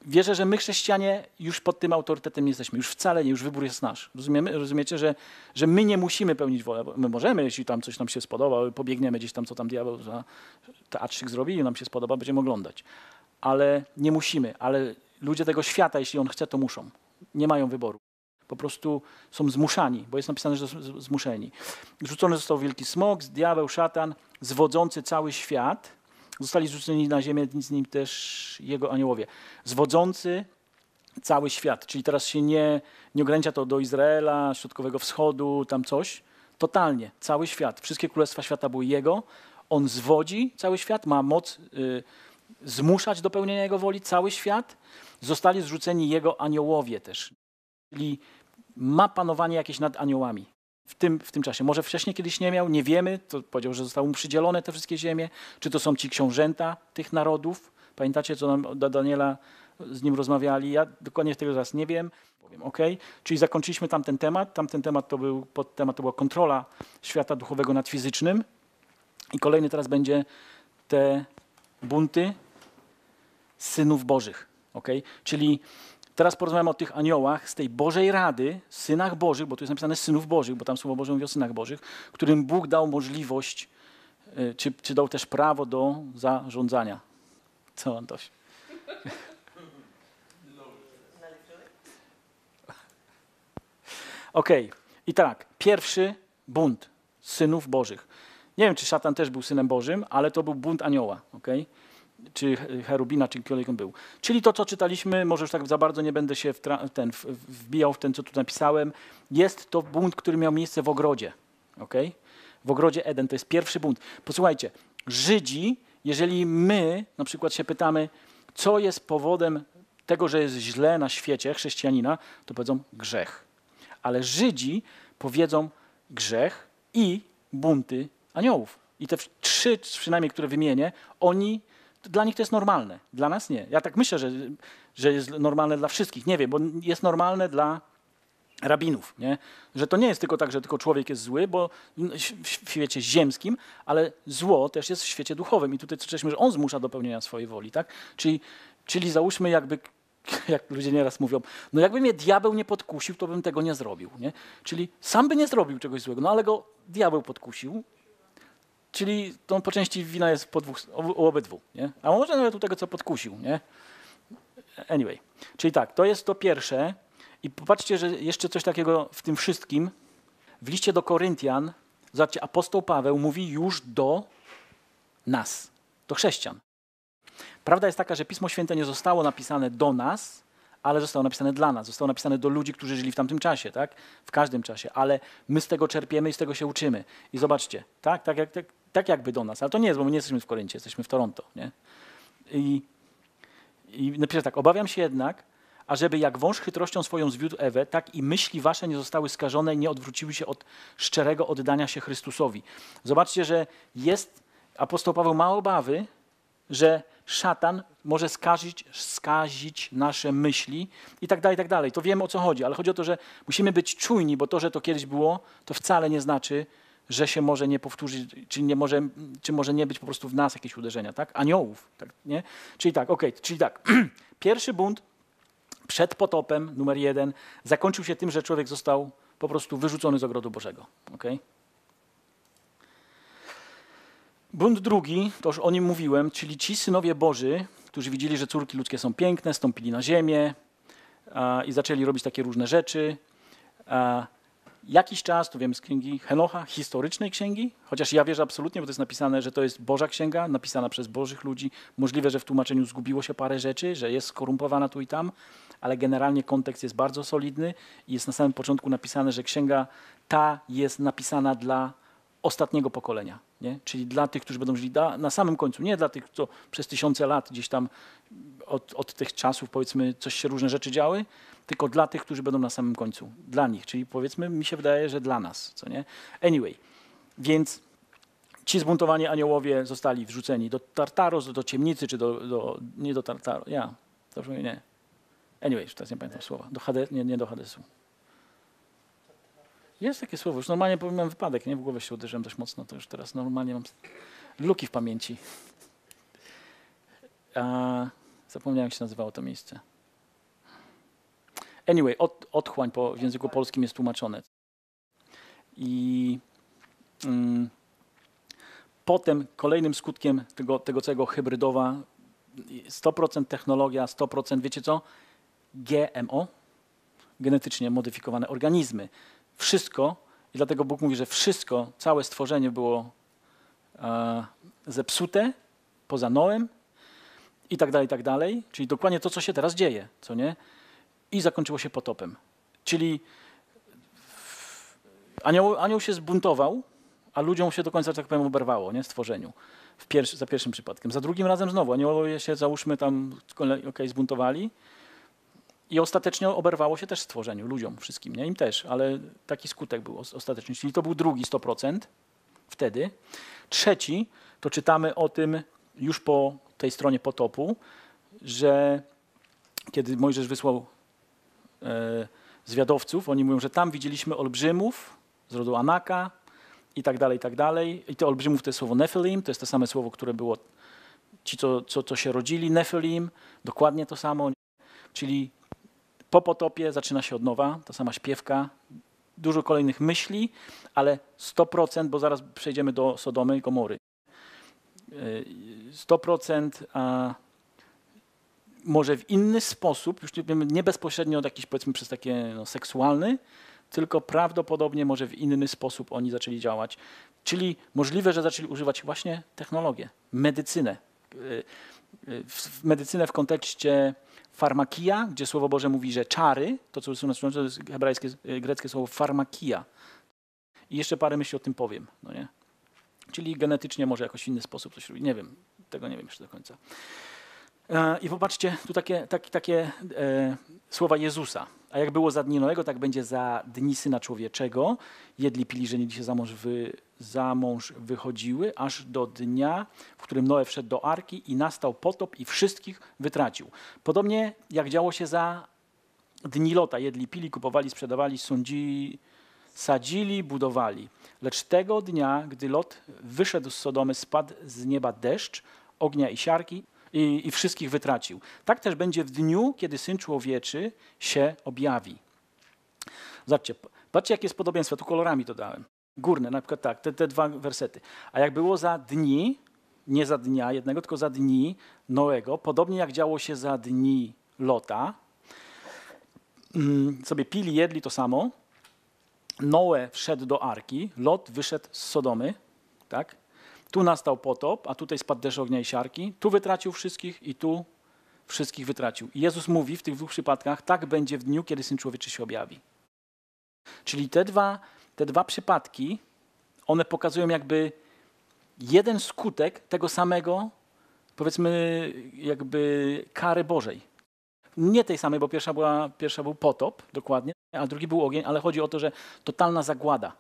wierzę, że my chrześcijanie już pod tym autorytetem nie jesteśmy. Już wcale nie, już wybór jest nasz. Rozumiecie, że my nie musimy pełnić wolę. My możemy, jeśli tam coś nam się spodoba, pobiegniemy gdzieś tam, co tam diabeł za teatrzyk zrobi i nam się spodoba, będziemy oglądać. Ale nie musimy. Ale ludzie tego świata, jeśli on chce, to muszą. Nie mają wyboru. Po prostu są zmuszani, bo jest napisane, że są zmuszeni. Rzucony został wielki smok, diabeł, szatan, zwodzący cały świat. Zostali zrzuceni na ziemię, z nim też jego aniołowie. Zwodzący cały świat. Czyli teraz się nie ogranicza to do Izraela, Środkowego Wschodu, tam coś. Totalnie, cały świat. Wszystkie królestwa świata były jego. On zwodzi cały świat, ma moc zmuszać do pełnienia jego woli cały świat. Zostali zrzuceni jego aniołowie też. Czyli ma panowanie jakieś nad aniołami w tym czasie. Może wcześniej kiedyś nie miał, nie wiemy. To powiedział, że zostały mu przydzielone te wszystkie ziemie. Czy to są ci książęta tych narodów? Pamiętacie, co nam do Daniela z nim rozmawiali? Ja dokładnie tego zaraz nie wiem. Powiem, okej. Czyli zakończyliśmy tamten temat. Tamten temat to była kontrola świata duchowego nad fizycznym. I kolejny teraz będzie te bunty synów bożych. Okay? Czyli teraz porozmawiamy o tych aniołach z tej Bożej Rady, synach bożych, bo tu jest napisane synów bożych, bo tam Słowo Boże mówi o synach bożych, którym Bóg dał możliwość, czy dał też prawo do zarządzania. Co, Antoś? Okej. I tak, pierwszy bunt synów bożych. Nie wiem, czy szatan też był synem bożym, ale to był bunt anioła. Okay? Czy cherubina, czy ktokolwiek on był. Czyli to, co czytaliśmy, może już tak za bardzo nie będę się wbijał w ten, co tu napisałem. Jest to bunt, który miał miejsce w ogrodzie. Okay? W ogrodzie Eden. To jest pierwszy bunt. Posłuchajcie, Żydzi, jeżeli my na przykład się pytamy, co jest powodem tego, że jest źle na świecie chrześcijanina, to powiedzą grzech. Ale Żydzi powiedzą grzech i bunty aniołów. I te trzy przynajmniej, które wymienię, dla nich to jest normalne. Dla nas nie. Ja tak myślę, że jest normalne dla wszystkich. Nie wiem, bo jest normalne dla rabinów. Nie? Że to nie jest tylko tak, że tylko człowiek jest zły, bo w świecie ziemskim, ale zło też jest w świecie duchowym. I tutaj słyszeliśmy, że on zmusza do pełnienia swojej woli. Tak? Czyli załóżmy jakby, jak ludzie nieraz mówią, no jakby mnie diabeł nie podkusił, to bym tego nie zrobił. Nie? Czyli sam by nie zrobił czegoś złego, no ale go diabeł podkusił. Czyli to po części wina jest u obydwu. Nie? A może nawet u tego, co podkusił. Nie? Anyway. Czyli tak, to jest to pierwsze. I popatrzcie, że jeszcze coś takiego w tym wszystkim. W liście do Koryntian, zobaczcie, apostoł Paweł mówi już do nas, do chrześcijan. Prawda jest taka, że Pismo Święte nie zostało napisane do nas, ale zostało napisane dla nas. Zostało napisane do ludzi, którzy żyli w tamtym czasie, tak? W każdym czasie. Ale my z tego czerpiemy i z tego się uczymy. I zobaczcie, tak jakby do nas. Ale to nie jest, bo my nie jesteśmy w Koryncie, jesteśmy w Toronto. Nie? I napiszę tak, obawiam się jednak, ażeby jak wąż chytrością swoją zwiódł Ewę, tak i myśli wasze nie zostały skażone i nie odwróciły się od szczerego oddania się Chrystusowi. Zobaczcie, że apostoł Paweł ma obawy, że szatan może skazić nasze myśli i tak dalej. To wiemy, o co chodzi, ale chodzi o to, że musimy być czujni, bo to, że to kiedyś było, to wcale nie znaczy, że się może nie powtórzyć, czy może nie być po prostu w nas jakieś uderzenia, tak? Aniołów, tak, nie? Czyli tak, pierwszy bunt przed potopem, numer 1, zakończył się tym, że człowiek został po prostu wyrzucony z ogrodu Bożego, okay? Bunt drugi, to już o nim mówiłem, czyli ci synowie Boży, którzy widzieli, że córki ludzkie są piękne, stąpili na ziemię i zaczęli robić takie różne rzeczy. Jakiś czas, tu wiem z księgi Henocha, historycznej księgi, chociaż ja wierzę absolutnie, bo to jest napisane, że to jest Boża księga, napisana przez Bożych ludzi. Możliwe, że w tłumaczeniu zgubiło się parę rzeczy, że jest skorumpowana tu i tam, ale generalnie kontekst jest bardzo solidny i jest na samym początku napisane, że księga ta jest napisana dla ostatniego pokolenia, nie? Czyli dla tych, którzy będą żyli na samym końcu, nie dla tych, co przez tysiące lat gdzieś tam od tych czasów, powiedzmy, coś się różne rzeczy działy, tylko dla tych, którzy będą na samym końcu. Dla nich, czyli powiedzmy, mi się wydaje, że dla nas, co nie? Anyway, więc ci zbuntowani aniołowie zostali wrzuceni do Tartaros, do ciemnicy, czy nie do Tartaros, nie. Anyway, teraz nie pamiętam słowa. Nie do Hadesu. Jest takie słowo, już normalnie miałem wypadek, nie? W głowę się uderzyłem dość mocno, to już teraz normalnie mam luki w pamięci. Zapomniałem, jak się nazywało to miejsce. Anyway, otchłań w języku polskim jest tłumaczone. I potem kolejnym skutkiem tego całego hybrydowa 100% technologia, 100%, wiecie co? GMO, genetycznie modyfikowane organizmy. Wszystko, i dlatego Bóg mówi, że wszystko, całe stworzenie było zepsute, poza Noem i tak dalej. Czyli dokładnie to, co się teraz dzieje, co nie? I zakończyło się potopem. Czyli anioł się zbuntował, a ludziom się do końca, tak powiem, oberwało, nie? Stworzeniu. Za pierwszym przypadkiem. Za drugim razem znowu aniołowie się, załóżmy, tam zbuntowali i ostatecznie oberwało się też stworzeniu, ludziom wszystkim, nie? Im też, ale taki skutek był ostateczny. Czyli to był drugi 100% wtedy. Trzeci, to czytamy o tym już po tej stronie potopu, że kiedy Mojżesz wysłał zwiadowców, oni mówią, że tam widzieliśmy olbrzymów z rodu Anaka i tak dalej, i tak dalej. I te olbrzymów to jest słowo Nephilim, to jest to same słowo, które było ci, co się rodzili, Nephilim, dokładnie to samo. Czyli po potopie zaczyna się od nowa, ta sama śpiewka, dużo kolejnych myśli, ale 100%, bo zaraz przejdziemy do Sodomy i Gomory. 100% może w inny sposób, już nie bezpośrednio jakiś, powiedzmy, przez takie seksualny, tylko prawdopodobnie może w inny sposób oni zaczęli działać. Czyli możliwe, że zaczęli używać właśnie technologię, medycynę. Medycynę w kontekście farmakia, gdzie Słowo Boże mówi, że czary, to co to jest greckie słowo farmakia. I jeszcze parę myśli o tym powiem. No nie? Czyli genetycznie może jakoś w inny sposób coś robić. Nie wiem, tego nie wiem jeszcze do końca. I popatrzcie, tu takie słowa Jezusa. A jak było za dni Noego, tak będzie za dni Syna Człowieczego. Jedli, pili, żenili się, za mąż wychodziły, aż do dnia, w którym Noe wszedł do arki i nastał potop i wszystkich wytracił. Podobnie jak działo się za dni Lota. Jedli, pili, kupowali, sprzedawali, sadzili, budowali. Lecz tego dnia, gdy Lot wyszedł z Sodomy, spadł z nieba deszcz, ognia i siarki, i wszystkich wytracił. Tak też będzie w dniu, kiedy Syn Człowieczy się objawi. Zobaczcie, patrzcie, jakie jest podobieństwo. Tu kolorami to dałem. Górne, na przykład tak, te dwa wersety. A jak było za dni, nie za dnia jednego, tylko za dni Noego, podobnie jak działo się za dni Lota, sobie pili, jedli to samo. Noe wszedł do arki, Lot wyszedł z Sodomy, tak? Tu nastał potop, a tutaj spadł deszcz, ognia i siarki. Tu wytracił wszystkich i tu wszystkich wytracił. I Jezus mówi w tych dwóch przypadkach, tak będzie w dniu, kiedy Syn Człowieczy się objawi. Czyli te dwa przypadki, one pokazują jakby jeden skutek tego samego, powiedzmy, jakby kary Bożej. Nie tej samej, bo pierwsza był potop, dokładnie, a drugi był ogień, ale chodzi o to, że totalna zagłada.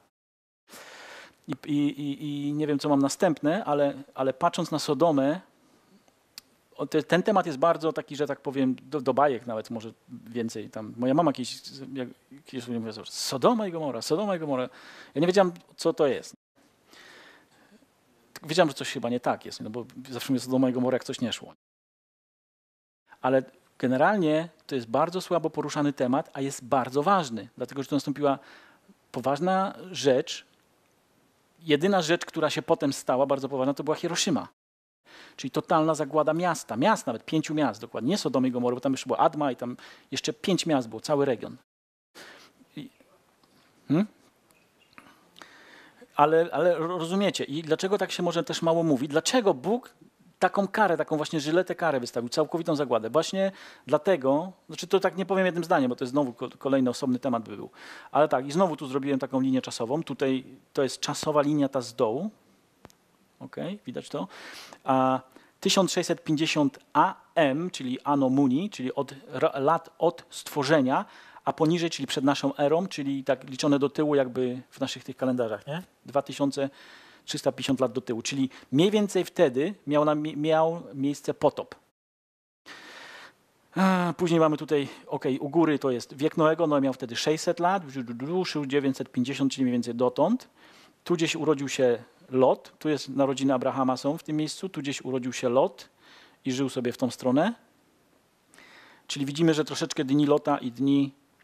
I nie wiem, co mam następne, ale patrząc na Sodomę, ten temat jest bardzo taki, że tak powiem, do bajek nawet może więcej. Tam moja mama kiedyś mówiła, Sodoma i Gomora, Sodoma i Gomora. Ja nie wiedziałam, co to jest. Wiedziałam, że coś chyba nie tak jest, no bo zawsze mnie Sodoma i Gomora jak coś nie szło. Ale generalnie to jest bardzo słabo poruszany temat, a jest bardzo ważny, dlatego że to nastąpiła poważna rzecz. Jedyna rzecz, która się potem stała, bardzo poważna, to była Hiroshima. Czyli totalna zagłada miasta, nawet 5 miast dokładnie, nie Sodomy i Gomory, bo tam jeszcze była Adma i tam jeszcze 5 miast było, cały region. Ale rozumiecie, i dlaczego tak się może też mało mówi? Dlaczego Bóg taką karę, taką właśnie żyletę karę wystawił, całkowitą zagładę? Właśnie dlatego, znaczy to tak nie powiem jednym zdaniem, bo to jest znowu kolejny osobny temat by był. Ale tak, i znowu tu zrobiłem taką linię czasową. Tutaj to jest czasowa linia ta z dołu. Okay, widać to. A 1650 AM, czyli Anno Muni, czyli lat od stworzenia, a poniżej, czyli przed naszą erą, czyli tak liczone do tyłu jakby w naszych tych kalendarzach, nie? 2350 lat do tyłu, czyli mniej więcej wtedy miał miejsce potop. Później mamy tutaj, u góry to jest wiek Noego, Noe miał wtedy 600 lat, żył 950, czyli mniej więcej dotąd. Tu gdzieś urodził się Lot, tu jest narodziny Abrahama są w tym miejscu, tu gdzieś urodził się Lot i żył sobie w tą stronę. Czyli widzimy, że troszeczkę dni Lota i dni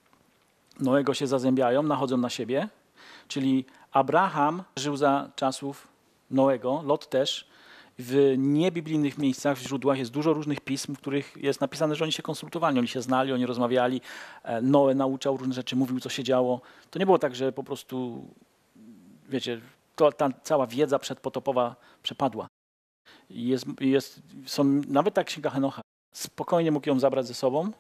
Noego się zazębiają, nachodzą na siebie. Czyli Abraham żył za czasów Noego, Lot też. W niebiblijnych miejscach, w źródłach jest dużo różnych pism, w których jest napisane, że oni się konsultowali, oni się znali, oni rozmawiali. Noe nauczał różne rzeczy, mówił, co się działo. To nie było tak, że po prostu, wiecie, ta cała wiedza przedpotopowa przepadła. Są nawet ta księga Henocha. Spokojnie mógł ją zabrać ze sobą.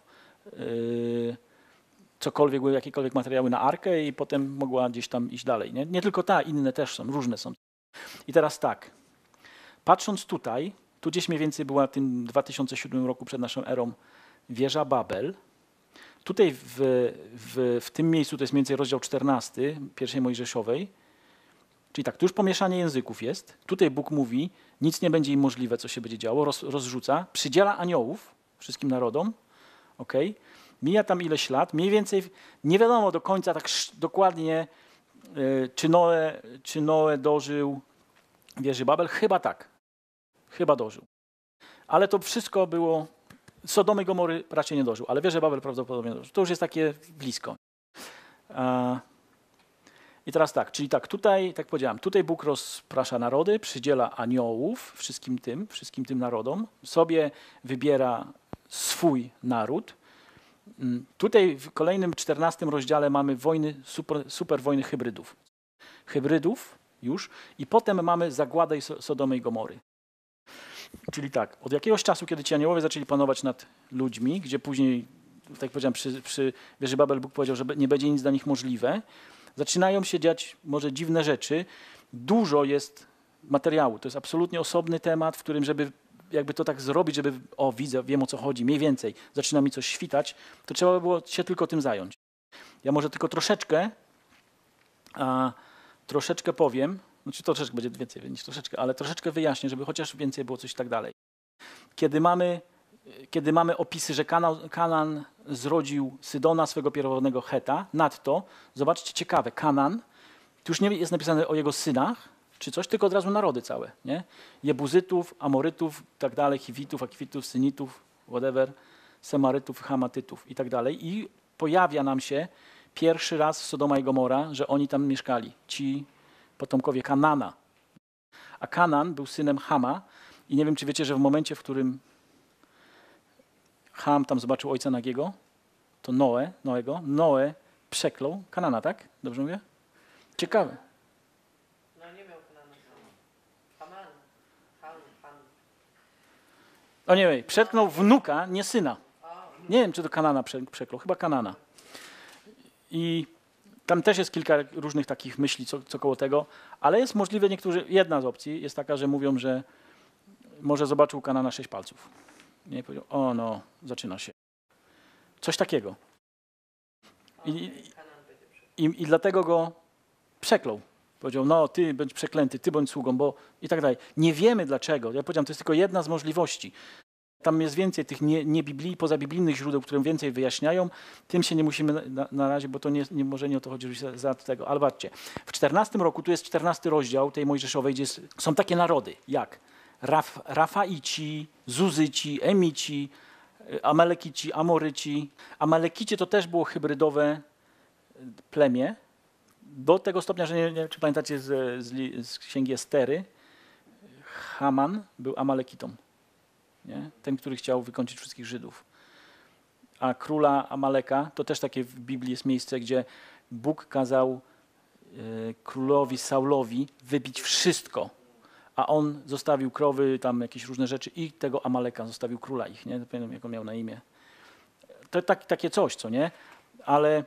Cokolwiek, były jakiekolwiek materiały na arkę i potem mogła gdzieś tam iść dalej. Nie tylko ta, inne też są, różne są. I teraz tak, patrząc tutaj, tu gdzieś mniej więcej była w tym 2007 roku przed naszą erą wieża Babel. Tutaj w tym miejscu to jest mniej więcej rozdział 14 pierwszej Mojżeszowej. Czyli tak, tu już pomieszanie języków jest. Tutaj Bóg mówi, nic nie będzie im możliwe, co się będzie działo, rozrzuca, przydziela aniołów wszystkim narodom. Okay? Mija tam ileś lat, mniej więcej nie wiadomo do końca tak dokładnie, czy Noe dożył wieży Babel. Chyba tak. Chyba dożył. Ale to wszystko było, Sodomy i Gomory raczej nie dożył, ale wieżę Babel prawdopodobnie dożył. To już jest takie blisko. I teraz tak, czyli tak, tutaj, tak powiedziałem, tutaj Bóg rozprasza narody, przydziela aniołów wszystkim tym narodom, sobie wybiera swój naród. Tutaj w kolejnym 14 rozdziale mamy wojny, super wojny hybrydów. Hybrydów już i potem mamy zagładę Sodomy i Gomory. Czyli tak, od jakiegoś czasu, kiedy ci aniołowie zaczęli panować nad ludźmi, gdzie później, tak jak powiedziałem, przy wieży Babel Bóg powiedział, że nie będzie nic dla nich możliwe, zaczynają się dziać może dziwne rzeczy. Dużo jest materiału. To jest absolutnie osobny temat, w którym, żeby jakby to tak zrobić, żeby, widzę, wiem o co chodzi, mniej więcej, zaczyna mi coś świtać, to trzeba by było się tylko tym zająć. Ja może tylko troszeczkę powiem, znaczy troszeczkę będzie więcej niż troszeczkę, ale troszeczkę wyjaśnię, żeby chociaż więcej było coś tak dalej. Kiedy mamy opisy, że Kanan zrodził Sydona, swego pierworodnego Heta, nadto, zobaczcie, ciekawe, Kanan, tu już nie jest napisane o jego synach, czy coś, tylko od razu narody całe, nie? Jebuzytów, Amorytów, tak dalej, Hiwitów, Akwitów, Synitów, whatever, Semarytów, Hamatytów i tak dalej. I pojawia nam się pierwszy raz Sodoma i Gomora, że oni tam mieszkali, ci potomkowie Kanana. A Kanan był synem Hama i nie wiem, czy wiecie, że w momencie, w którym Ham tam zobaczył ojca nagiego, to Noe przeklął Kanana, tak? Dobrze mówię? Ciekawe. No nie miał Kanana. Haman. O nie, przeklął wnuka, nie syna. Nie wiem, czy to Kanana przeklął, chyba Kanana. I tam też jest kilka różnych takich myśli co koło tego, ale jest możliwe jedna z opcji jest taka, że mówią, że może zobaczył Kanana 6 palców. Nie powiedział, zaczyna się. Coś takiego. I dlatego go przeklął. Powiedział, ty bądź przeklęty, ty bądź sługą, bo i tak dalej. Nie wiemy dlaczego. Ja powiedziałem, to jest tylko jedna z możliwości. Tam jest więcej tych pozabiblijnych źródeł, które więcej wyjaśniają. Tym się nie musimy na razie, bo to może nie o to chodzi, że za tego. Ale patrzcie, w 14 roku, tu jest 14 rozdział tej Mojżeszowej, gdzie są takie narody, jak Rafaici, Zuzyci, Emici, Amalekici, Amoryci. Amalekici to też było hybrydowe plemię. Do tego stopnia, że nie wiem, czy pamiętacie z księgi Estery, Haman był Amalekitą. Nie? Ten, który chciał wykończyć wszystkich Żydów. A króla Amaleka, to też takie w Biblii jest miejsce, gdzie Bóg kazał królowi Saulowi wybić wszystko, a on zostawił krowy, tam jakieś różne rzeczy i tego Amaleka zostawił króla ich, nie? Nie pamiętam, jak on miał na imię. To takie coś, co nie? Ale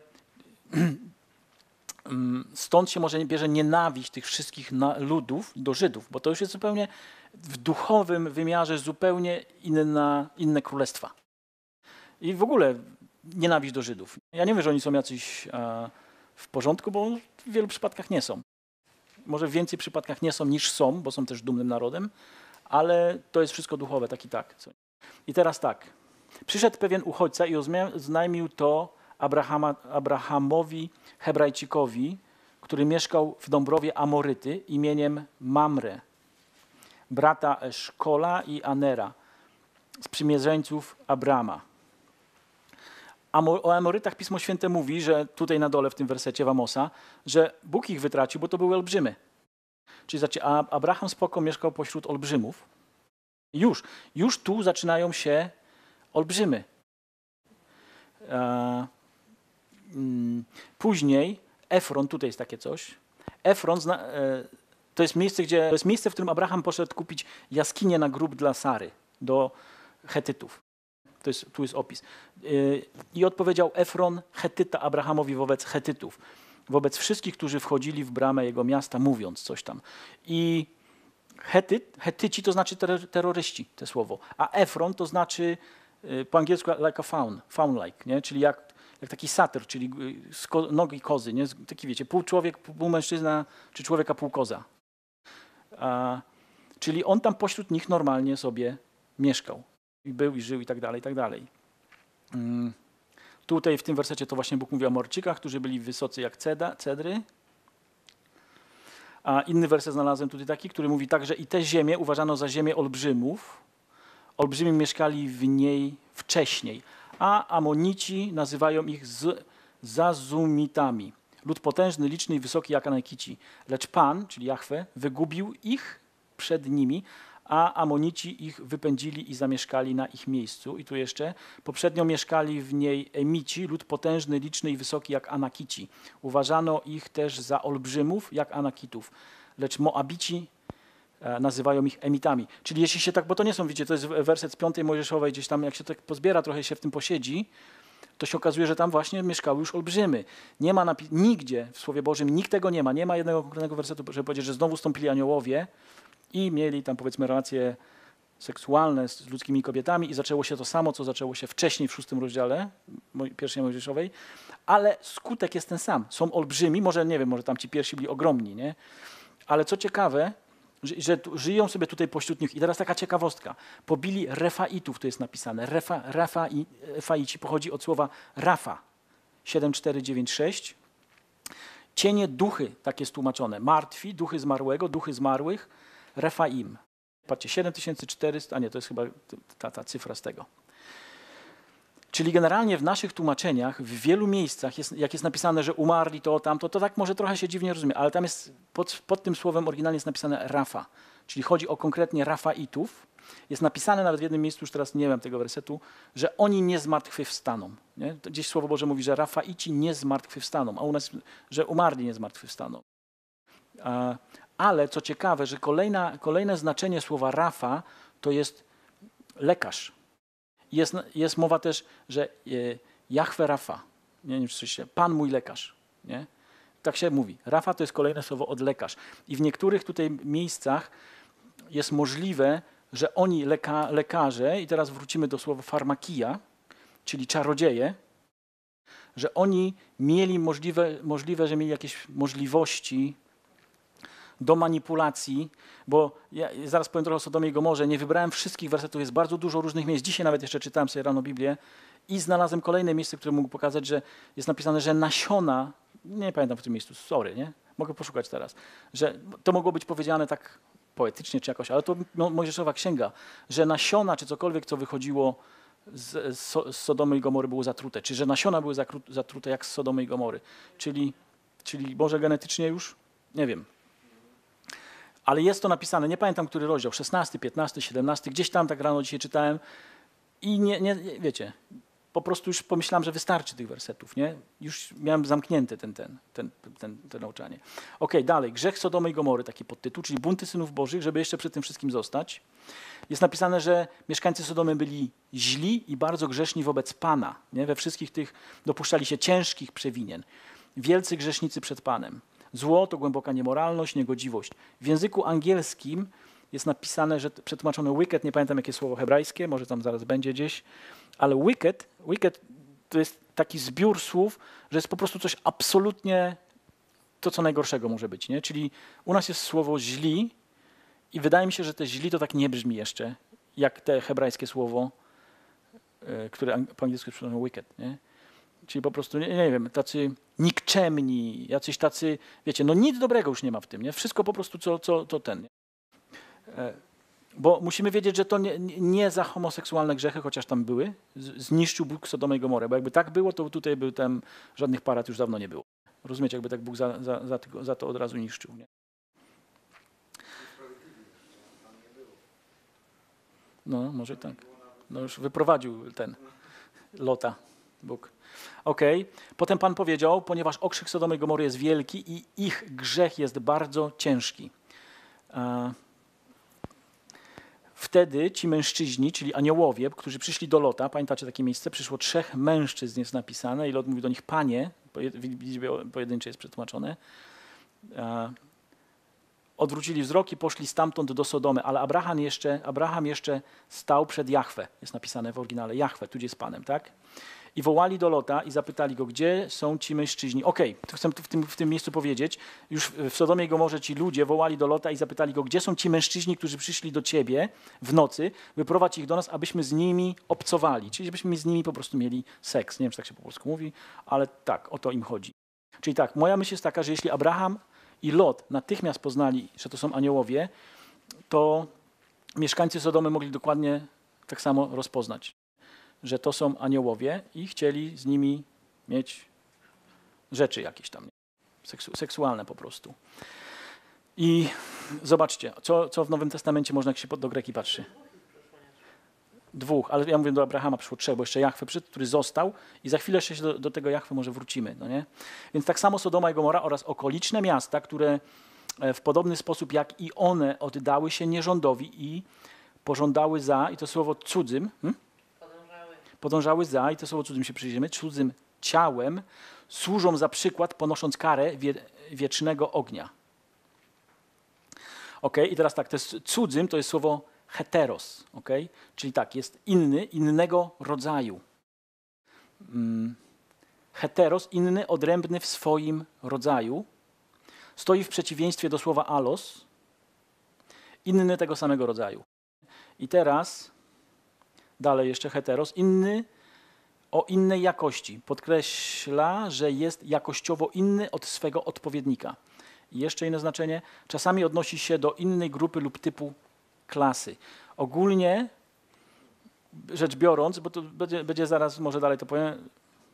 stąd się może bierze nienawiść tych wszystkich ludów do Żydów, bo to już jest zupełnie w duchowym wymiarze zupełnie inne królestwa. I w ogóle nienawiść do Żydów. Ja nie wiem, że oni są jacyś w porządku, bo w wielu przypadkach nie są. Może w więcej przypadkach nie są niż są, bo są też dumnym narodem, ale to jest wszystko duchowe, tak i tak. I teraz tak. Przyszedł pewien uchodźca i oznajmił to Abrahamowi Hebrajczykowi, który mieszkał w Dąbrowie Amoryty imieniem Mamre, brata Eszkola i Anera, sprzymierzeńców Abrama. O Amorytach Pismo Święte mówi, że tutaj na dole w tym wersecie w Amosa, że Bóg ich wytracił, bo to były olbrzymy. Czyli znaczy, Abraham spoko mieszkał pośród olbrzymów. Już tu zaczynają się olbrzymy. Później Efron, tutaj jest takie coś. Efron to jest miejsce, w którym Abraham poszedł kupić jaskinię na grób dla Sary, do Chetytów. Tu jest opis. I odpowiedział Efron Chetyta Abrahamowi wobec Chetytów, wobec wszystkich, którzy wchodzili w bramę jego miasta, mówiąc coś tam. I Chetyci to znaczy terroryści, to słowo, a Efron to znaczy po angielsku like a faun-like, nie? Czyli jak taki satyr, czyli nogi kozy, nie? Taki wiecie, pół człowiek, pół mężczyzna, czy człowieka pół koza. Czyli on tam pośród nich normalnie sobie mieszkał. I był, i żył, i tak dalej, i tak dalej. Tutaj w tym wersecie to właśnie Bóg mówi o Amorczykach, którzy byli wysocy jak cedry. A inny werset znalazłem tutaj taki, który mówi tak, że i te ziemię uważano za ziemię olbrzymów. Olbrzymi mieszkali w niej wcześniej, a Amonici nazywają ich Zazumitami. Lud potężny, liczny i wysoki jak Anakici. Lecz Pan, czyli Jahwe, wygubił ich przed nimi, a Amonici ich wypędzili i zamieszkali na ich miejscu. I tu jeszcze, poprzednio mieszkali w niej Emici, lud potężny, liczny i wysoki jak Anakici. Uważano ich też za olbrzymów jak Anakitów, lecz Moabici nazywają ich Emitami. Czyli jeśli się tak, bo to nie są, wiecie, to jest werset z 5 Mojżeszowej, gdzieś tam jak się tak pozbiera, trochę się w tym posiedzi, to się okazuje, że tam właśnie mieszkały już olbrzymy. Nie ma nigdzie w Słowie Bożym, nikt tego nie ma. Nie ma jednego konkretnego wersetu, żeby powiedzieć, że znowu stąpili aniołowie i mieli tam, powiedzmy, relacje seksualne z ludzkimi kobietami i zaczęło się to samo, co zaczęło się wcześniej w 6 rozdziale pierwszej Mojżeszowej, ale skutek jest ten sam. Są olbrzymi, może nie wiem, może tam ci pierwsi byli ogromni, nie? Ale co ciekawe, że żyją sobie tutaj pośród nich. I teraz taka ciekawostka. Pobili Refaitów, to jest napisane. Refaici pochodzi od słowa Rafa. 7496. Cienie, duchy, tak jest tłumaczone. Martwi, duchy zmarłego, duchy zmarłych. Refaim. Patrzcie, 7400, a nie, to jest chyba ta cyfra z tego. Czyli generalnie w naszych tłumaczeniach, w wielu miejscach, jak jest napisane, że umarli to tamto, to tak może trochę się dziwnie rozumie, ale tam jest pod tym słowem oryginalnie jest napisane Rafa, czyli chodzi o konkretnie Rafaitów. Jest napisane nawet w jednym miejscu, już teraz nie wiem tego wersetu, że oni nie zmartwychwstaną. Nie? Gdzieś Słowo Boże mówi, że Rafaici nie zmartwychwstaną, a u nas, że umarli nie zmartwychwstaną. Ale co ciekawe, że kolejne znaczenie słowa Rafa to jest lekarz. Jest mowa też, że Jahwe Rafa, nie wiem, czy słyszycie, Pan mój lekarz. Nie? Tak się mówi. Rafa to jest kolejne słowo od lekarz. I w niektórych tutaj miejscach jest możliwe, że oni, lekarze, i teraz wrócimy do słowa farmakia, czyli czarodzieje, że oni mieli możliwe, że mieli jakieś możliwości do manipulacji, bo ja zaraz powiem trochę o Sodomie i Gomorze, nie wybrałem wszystkich wersetów, jest bardzo dużo różnych miejsc. Dzisiaj nawet jeszcze czytałem sobie rano Biblię i znalazłem kolejne miejsce, które mógł pokazać, że jest napisane, że nasiona, nie pamiętam w tym miejscu, sorry, nie? Mogę poszukać teraz, że to mogło być powiedziane tak poetycznie czy jakoś, ale to Mojżeszowa księga, że nasiona czy cokolwiek, co wychodziło z Sodomy i Gomory było zatrute, czy że nasiona były zatrute jak z Sodomy i Gomory, czyli może genetycznie już? Nie wiem. Ale jest to napisane, nie pamiętam, który rozdział, 16, 15, 17, gdzieś tam tak rano dzisiaj czytałem i nie wiecie, po prostu już pomyślałem, że wystarczy tych wersetów, nie? Już miałem zamknięte to nauczanie. Okej, dalej, grzech Sodomy i Gomory, taki podtytuł, czyli bunty synów bożych, żeby jeszcze przy tym wszystkim zostać. Jest napisane, że mieszkańcy Sodomy byli źli i bardzo grzeszni wobec Pana, nie? We wszystkich tych dopuszczali się ciężkich przewinień. Wielcy grzesznicy przed Panem. Zło to głęboka niemoralność, niegodziwość. W języku angielskim jest napisane, że przetłumaczone wicked, nie pamiętam jakie słowo hebrajskie, może tam zaraz będzie gdzieś, ale wicked to jest taki zbiór słów, że jest po prostu coś absolutnie, to co najgorszego może być, nie? Czyli u nas jest słowo źli i wydaje mi się, że te źli to tak nie brzmi jeszcze, jak te hebrajskie słowo, które po angielsku jest przetłumaczone wicked, nie? Czyli po prostu, nie wiem, tacy nikczemni, jacyś tacy, wiecie, no nic dobrego już nie ma w tym, nie? Wszystko po prostu, co ten. Bo musimy wiedzieć, że to nie za homoseksualne grzechy, chociaż tam były, zniszczył Bóg Sodomę i Gomorę. Bo jakby tak było, to tutaj by tam żadnych parat już dawno nie było. Rozumiecie, jakby tak Bóg za to od razu niszczył. Nie? No, może tak. No już wyprowadził ten Lota Bóg. Okej. Potem Pan powiedział, ponieważ okrzyk Sodomy i Gomory jest wielki i ich grzech jest bardzo ciężki. Wtedy ci mężczyźni, czyli aniołowie, którzy przyszli do Lota, pamiętacie takie miejsce, przyszło 3 mężczyzn, jest napisane i Lot mówi do nich panie, w liczbie pojedynczej jest przetłumaczone, odwrócili wzrok i poszli stamtąd do Sodomy, ale Abraham jeszcze stał przed Jahwe, jest napisane w oryginale, Jahwe, tudzież Panem, tak? I wołali do Lota i zapytali go, gdzie są ci mężczyźni. Okej, to chcę w tym miejscu powiedzieć, już w Sodomie i Gomorze ci ludzie wołali do Lota i zapytali go, gdzie są ci mężczyźni, którzy przyszli do ciebie w nocy, wyprowadź ich do nas, abyśmy z nimi obcowali, czyli żebyśmy z nimi po prostu mieli seks. Nie wiem, czy tak się po polsku mówi, ale tak, o to im chodzi. Czyli tak, moja myśl jest taka, że jeśli Abraham i Lot natychmiast poznali, że to są aniołowie, to mieszkańcy Sodomy mogli dokładnie tak samo rozpoznać, że to są aniołowie i chcieli z nimi mieć rzeczy jakieś tam, seksualne po prostu. I zobaczcie, co w Nowym Testamencie można, jak się do Greki patrzy. 2, ale ja mówię, do Abrahama przyszło 3, bo jeszcze Jahwe przyszedł, który został i za chwilę jeszcze się do tego Jahwe może wrócimy. No nie? Więc tak samo Sodoma i Gomora oraz okoliczne miasta, które w podobny sposób jak i one oddały się nierządowi i pożądały za, i to słowo cudzym, podążały za, i to słowo cudzym się przyjrzymy, cudzym ciałem, służą za przykład, ponosząc karę wiecznego ognia. I teraz tak, to jest cudzym, to jest słowo heteros, czyli tak, jest inny, innego rodzaju. Heteros, inny, odrębny w swoim rodzaju, stoi w przeciwieństwie do słowa alos, inny tego samego rodzaju. I teraz dalej jeszcze heteros, inny o innej jakości. Podkreśla, że jest jakościowo inny od swego odpowiednika. I jeszcze inne znaczenie, czasami odnosi się do innej grupy lub typu klasy. Ogólnie rzecz biorąc, bo to będzie zaraz, może dalej to powiem,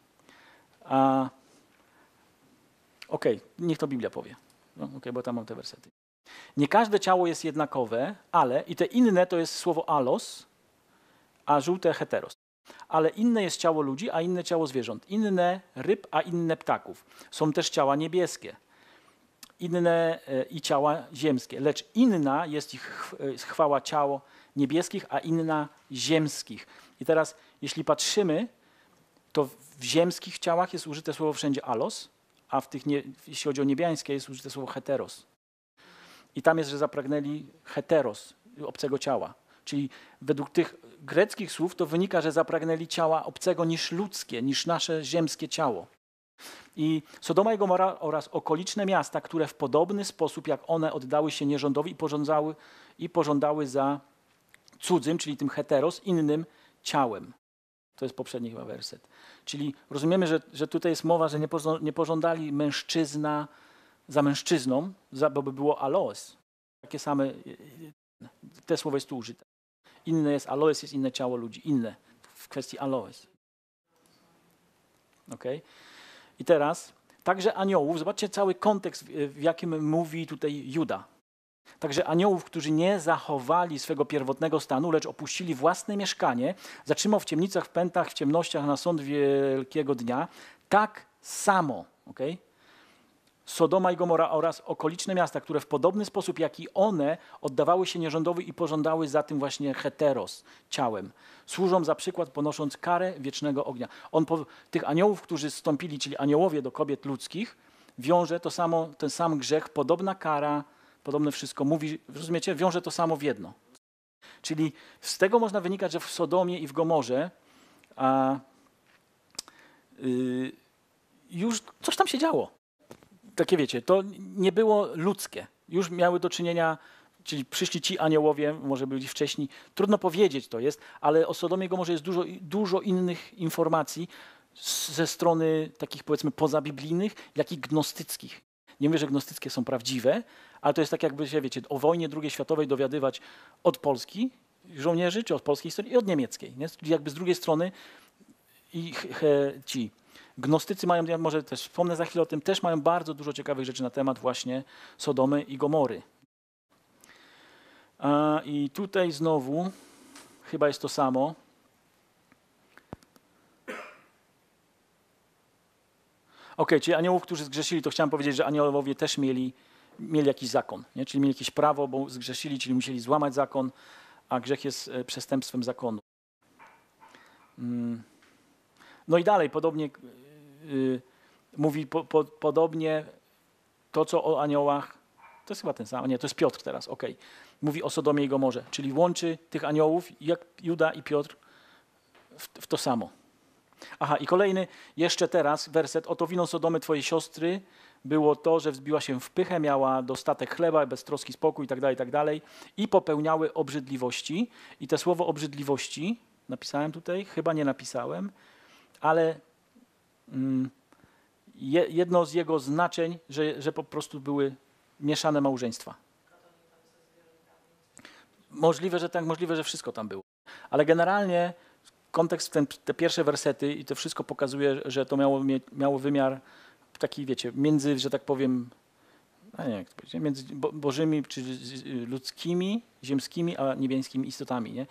niech to Biblia powie, bo tam mam te wersety. Nie każde ciało jest jednakowe, ale, i te inne to jest słowo alos, a żółte heteros. Ale inne jest ciało ludzi, a inne ciało zwierząt. Inne ryb, a inne ptaków. Są też ciała niebieskie. Inne i ciała ziemskie. Lecz inna jest ich chwała ciał niebieskich, a inna ziemskich. I teraz, jeśli patrzymy, to w ziemskich ciałach jest użyte słowo wszędzie alos, a jeśli chodzi o niebiańskie, jest użyte słowo heteros. I tam jest, że zapragnęli heteros, obcego ciała. Czyli według tych greckich słów to wynika, że zapragnęli ciała obcego niż ludzkie, niż nasze ziemskie ciało. I Sodoma i Gomora oraz okoliczne miasta, które w podobny sposób jak one oddały się nierządowi i pożądały za cudzym, czyli tym heteros, innym ciałem. To jest poprzedni chyba werset. Czyli rozumiemy, że tutaj jest mowa, że nie pożądali mężczyzna za mężczyzną, bo by było aloes. Takie same, te słowo jest tu użyte. Inne jest aloes, jest inne ciało ludzi. Inne w kwestii aloes. I teraz także aniołów, zobaczcie cały kontekst, w jakim mówi tutaj Juda. Także aniołów, którzy nie zachowali swego pierwotnego stanu, lecz opuścili własne mieszkanie, zatrzymał w ciemnicach, w pętach, w ciemnościach na sąd wielkiego dnia. Tak samo, Sodoma i Gomora oraz okoliczne miasta, które w podobny sposób jak i one oddawały się nierządowi i pożądały za tym właśnie heteros, ciałem. Służą za przykład, ponosząc karę wiecznego ognia. Tych aniołów, którzy zstąpili, czyli aniołowie do kobiet ludzkich, wiąże ten sam grzech, podobna kara, podobne wszystko. Mówi, rozumiecie, wiąże to samo w jedno. Czyli z tego można wynikać, że w Sodomie i w Gomorze już coś tam się działo. Takie wiecie, to nie było ludzkie. Już miały do czynienia, czyli przyszli ci aniołowie, może byli wcześniej. Trudno powiedzieć to jest, ale o Sodomie i Gomorze jest dużo innych informacji ze strony takich powiedzmy pozabiblijnych, jak i gnostyckich. Nie mówię, że gnostyckie są prawdziwe, ale to jest tak jakby się, wiecie, o wojnie II światowej dowiadywać od Polski żołnierzy, czy od polskiej historii i od niemieckiej. Nie? Czyli jakby z drugiej strony ci gnostycy mają, ja może też wspomnę za chwilę o tym, też mają bardzo dużo ciekawych rzeczy na temat właśnie Sodomy i Gomory. I tutaj znowu chyba jest to samo. Czyli aniołów, którzy zgrzeszyli, to chciałem powiedzieć, że aniołowie też mieli jakiś zakon, nie? Czyli mieli jakieś prawo, bo zgrzeszyli, czyli musieli złamać zakon, a grzech jest przestępstwem zakonu. No i dalej, podobnie mówi podobnie to, co o aniołach, to jest chyba ten sam, nie, to jest Piotr teraz, mówi o Sodomie i Gomorze, czyli łączy tych aniołów, jak Juda i Piotr, w to samo. I kolejny, jeszcze teraz werset, oto winą Sodomy twojej siostry było to, że wzbiła się w pychę, miała dostatek chleba, beztroski spokój itd. I popełniały obrzydliwości. I te słowo obrzydliwości, napisałem tutaj, chyba nie napisałem, ale jedno z jego znaczeń, że po prostu były mieszane małżeństwa. Możliwe, że tak, możliwe, że wszystko tam było. Ale generalnie kontekst, te pierwsze wersety i to wszystko pokazuje, że to miało wymiar taki, wiecie, między, że tak powiem, nie wiem, jak to powiedzieć, między bożymi czy ludzkimi, ziemskimi, a niebieskimi istotami, nie?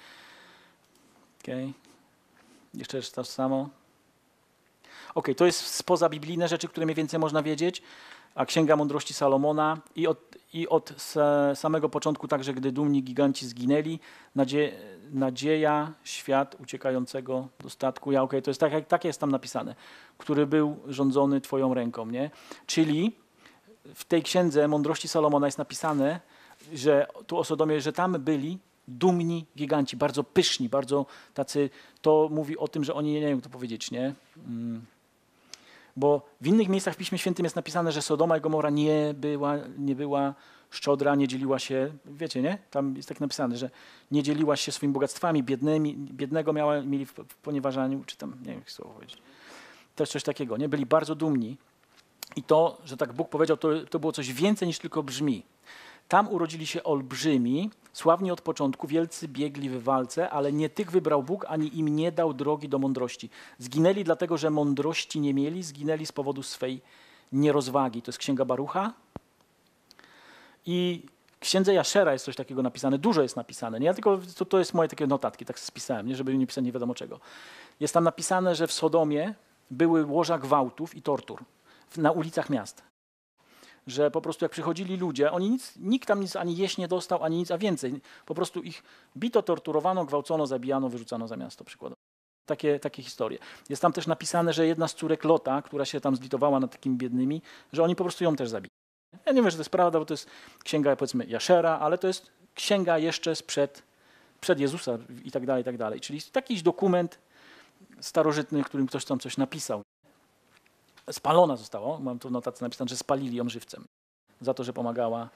Jeszcze to samo. To jest spoza biblijne rzeczy, które mniej więcej można wiedzieć, a Księga Mądrości Salomona i od samego początku, także gdy dumni giganci zginęli, nadzieja, świat uciekającego do statku. To jest tak jest tam napisane, który był rządzony twoją ręką, nie? Czyli w tej Księdze Mądrości Salomona jest napisane, że tu o Sodomie, że tam byli dumni giganci, bardzo pyszni, bardzo tacy, to mówi o tym, że oni, nie wiem jak to powiedzieć, nie? Bo w innych miejscach w Piśmie Świętym jest napisane, że Sodoma i Gomora nie była szczodra, nie dzieliła się, wiecie, nie? Tam jest tak napisane, że nie dzieliła się swoimi bogactwami, biednego mieli w ponieważaniu, czy tam, nie wiem jak słowo powiedzieć. Też coś takiego, nie? Byli bardzo dumni i to, że tak Bóg powiedział, to było coś więcej niż tylko brzmi. Tam urodzili się olbrzymi, sławni od początku, wielcy biegli w walce, ale nie tych wybrał Bóg, ani im nie dał drogi do mądrości. Zginęli dlatego, że mądrości nie mieli, zginęli z powodu swej nierozwagi. To jest Księga Barucha. I w Księdze Jaszera jest coś takiego napisane, dużo jest napisane. Nie? Ja tylko, to jest moje takie notatki, tak spisałem, nie? Żeby nie pisać nie wiadomo czego. Jest tam napisane, że w Sodomie były łoża gwałtów i tortur na ulicach miast. Że po prostu jak przychodzili ludzie, nikt tam nic ani jeść nie dostał, ani nic, a więcej. Po prostu ich bito, torturowano, gwałcono, zabijano, wyrzucano za miasto przykładowo. Takie historie. Jest tam też napisane, że jedna z córek Lota, która się tam zlitowała nad takimi biednymi, że oni po prostu ją też zabili. Ja nie wiem, że to jest prawda, bo to jest księga, powiedzmy, Jaszera, ale to jest księga jeszcze przed Jezusa i tak dalej, i tak dalej. Czyli jakiś dokument starożytny, w którym ktoś tam coś napisał. Spalona została, mam tu w notatce napisane, że spalili ją żywcem za to, że pomagała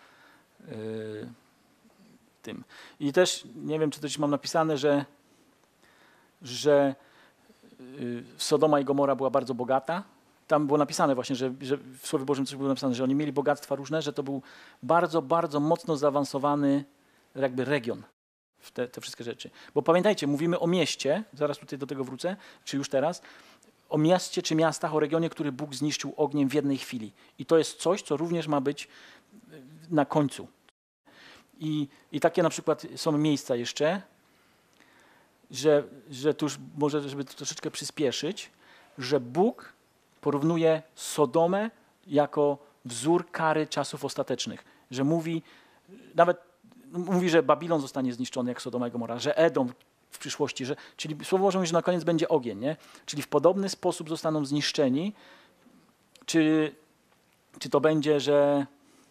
tym. I też, nie wiem, czy to mam napisane, że Sodoma i Gomora była bardzo bogata. Tam było napisane właśnie, że w Słowie Bożym coś było napisane, że oni mieli bogactwa różne, że to był bardzo, bardzo mocno zaawansowany jakby region. Te wszystkie rzeczy. Bo pamiętajcie, mówimy o mieście, zaraz tutaj do tego wrócę, czy już teraz, o mieście czy miastach, o regionie, który Bóg zniszczył ogniem w jednej chwili. I to jest coś, co również ma być na końcu. I takie na przykład są miejsca jeszcze, że tu już może, żeby to troszeczkę przyspieszyć, że Bóg porównuje Sodomę jako wzór kary czasów ostatecznych. Że mówi, że Babilon zostanie zniszczony jak Sodoma i Gomora, że Edom w przyszłości, czyli Słowo Boże mówi, że na koniec będzie ogień, nie? Czyli w podobny sposób zostaną zniszczeni. Czy to będzie, że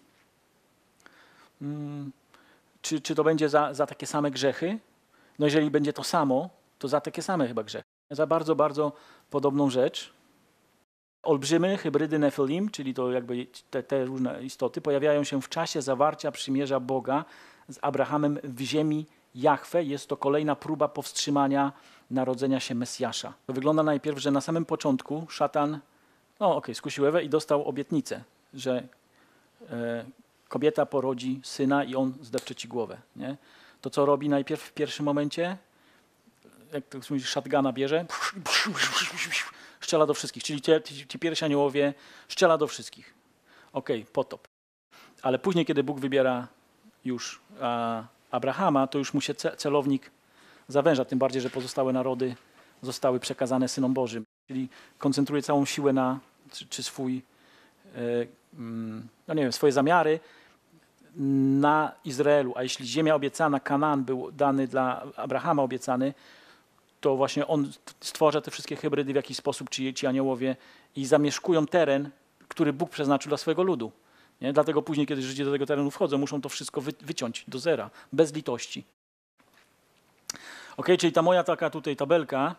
czy to będzie za takie same grzechy? No jeżeli będzie to samo, to za takie same chyba grzechy. Za bardzo, bardzo podobną rzecz. Olbrzymy, hybrydy Nefilim, czyli to jakby te różne istoty, pojawiają się w czasie zawarcia przymierza Boga z Abrahamem w ziemi Jahwe. Jest to kolejna próba powstrzymania narodzenia się Mesjasza. To wygląda najpierw, że na samym początku szatan skusił Ewę i dostał obietnicę, że kobieta porodzi syna i on zdepcze ci głowę. Nie? To, co robi najpierw w pierwszym momencie, jak to mówisz, shotguna bierze, strzela do wszystkich. Czyli ci pierwsi aniołowie strzela do wszystkich. Okej, potop. Ale później, kiedy Bóg wybiera już Abrahama, to już mu się celownik zawęża, tym bardziej, że pozostałe narody zostały przekazane Synom Bożym. Czyli koncentruje całą siłę czy swój, no nie wiem, swoje zamiary na Izraelu. A jeśli ziemia obiecana, Kanaan był dany dla Abrahama obiecany, to właśnie on stwarza te wszystkie hybrydy w jakiś sposób, ci aniołowie, i zamieszkują teren, który Bóg przeznaczył dla swojego ludu. Nie? Dlatego później, kiedy Żydzi do tego terenu wchodzą, muszą to wszystko wyciąć do zera, bez litości. Czyli ta moja taka tutaj tabelka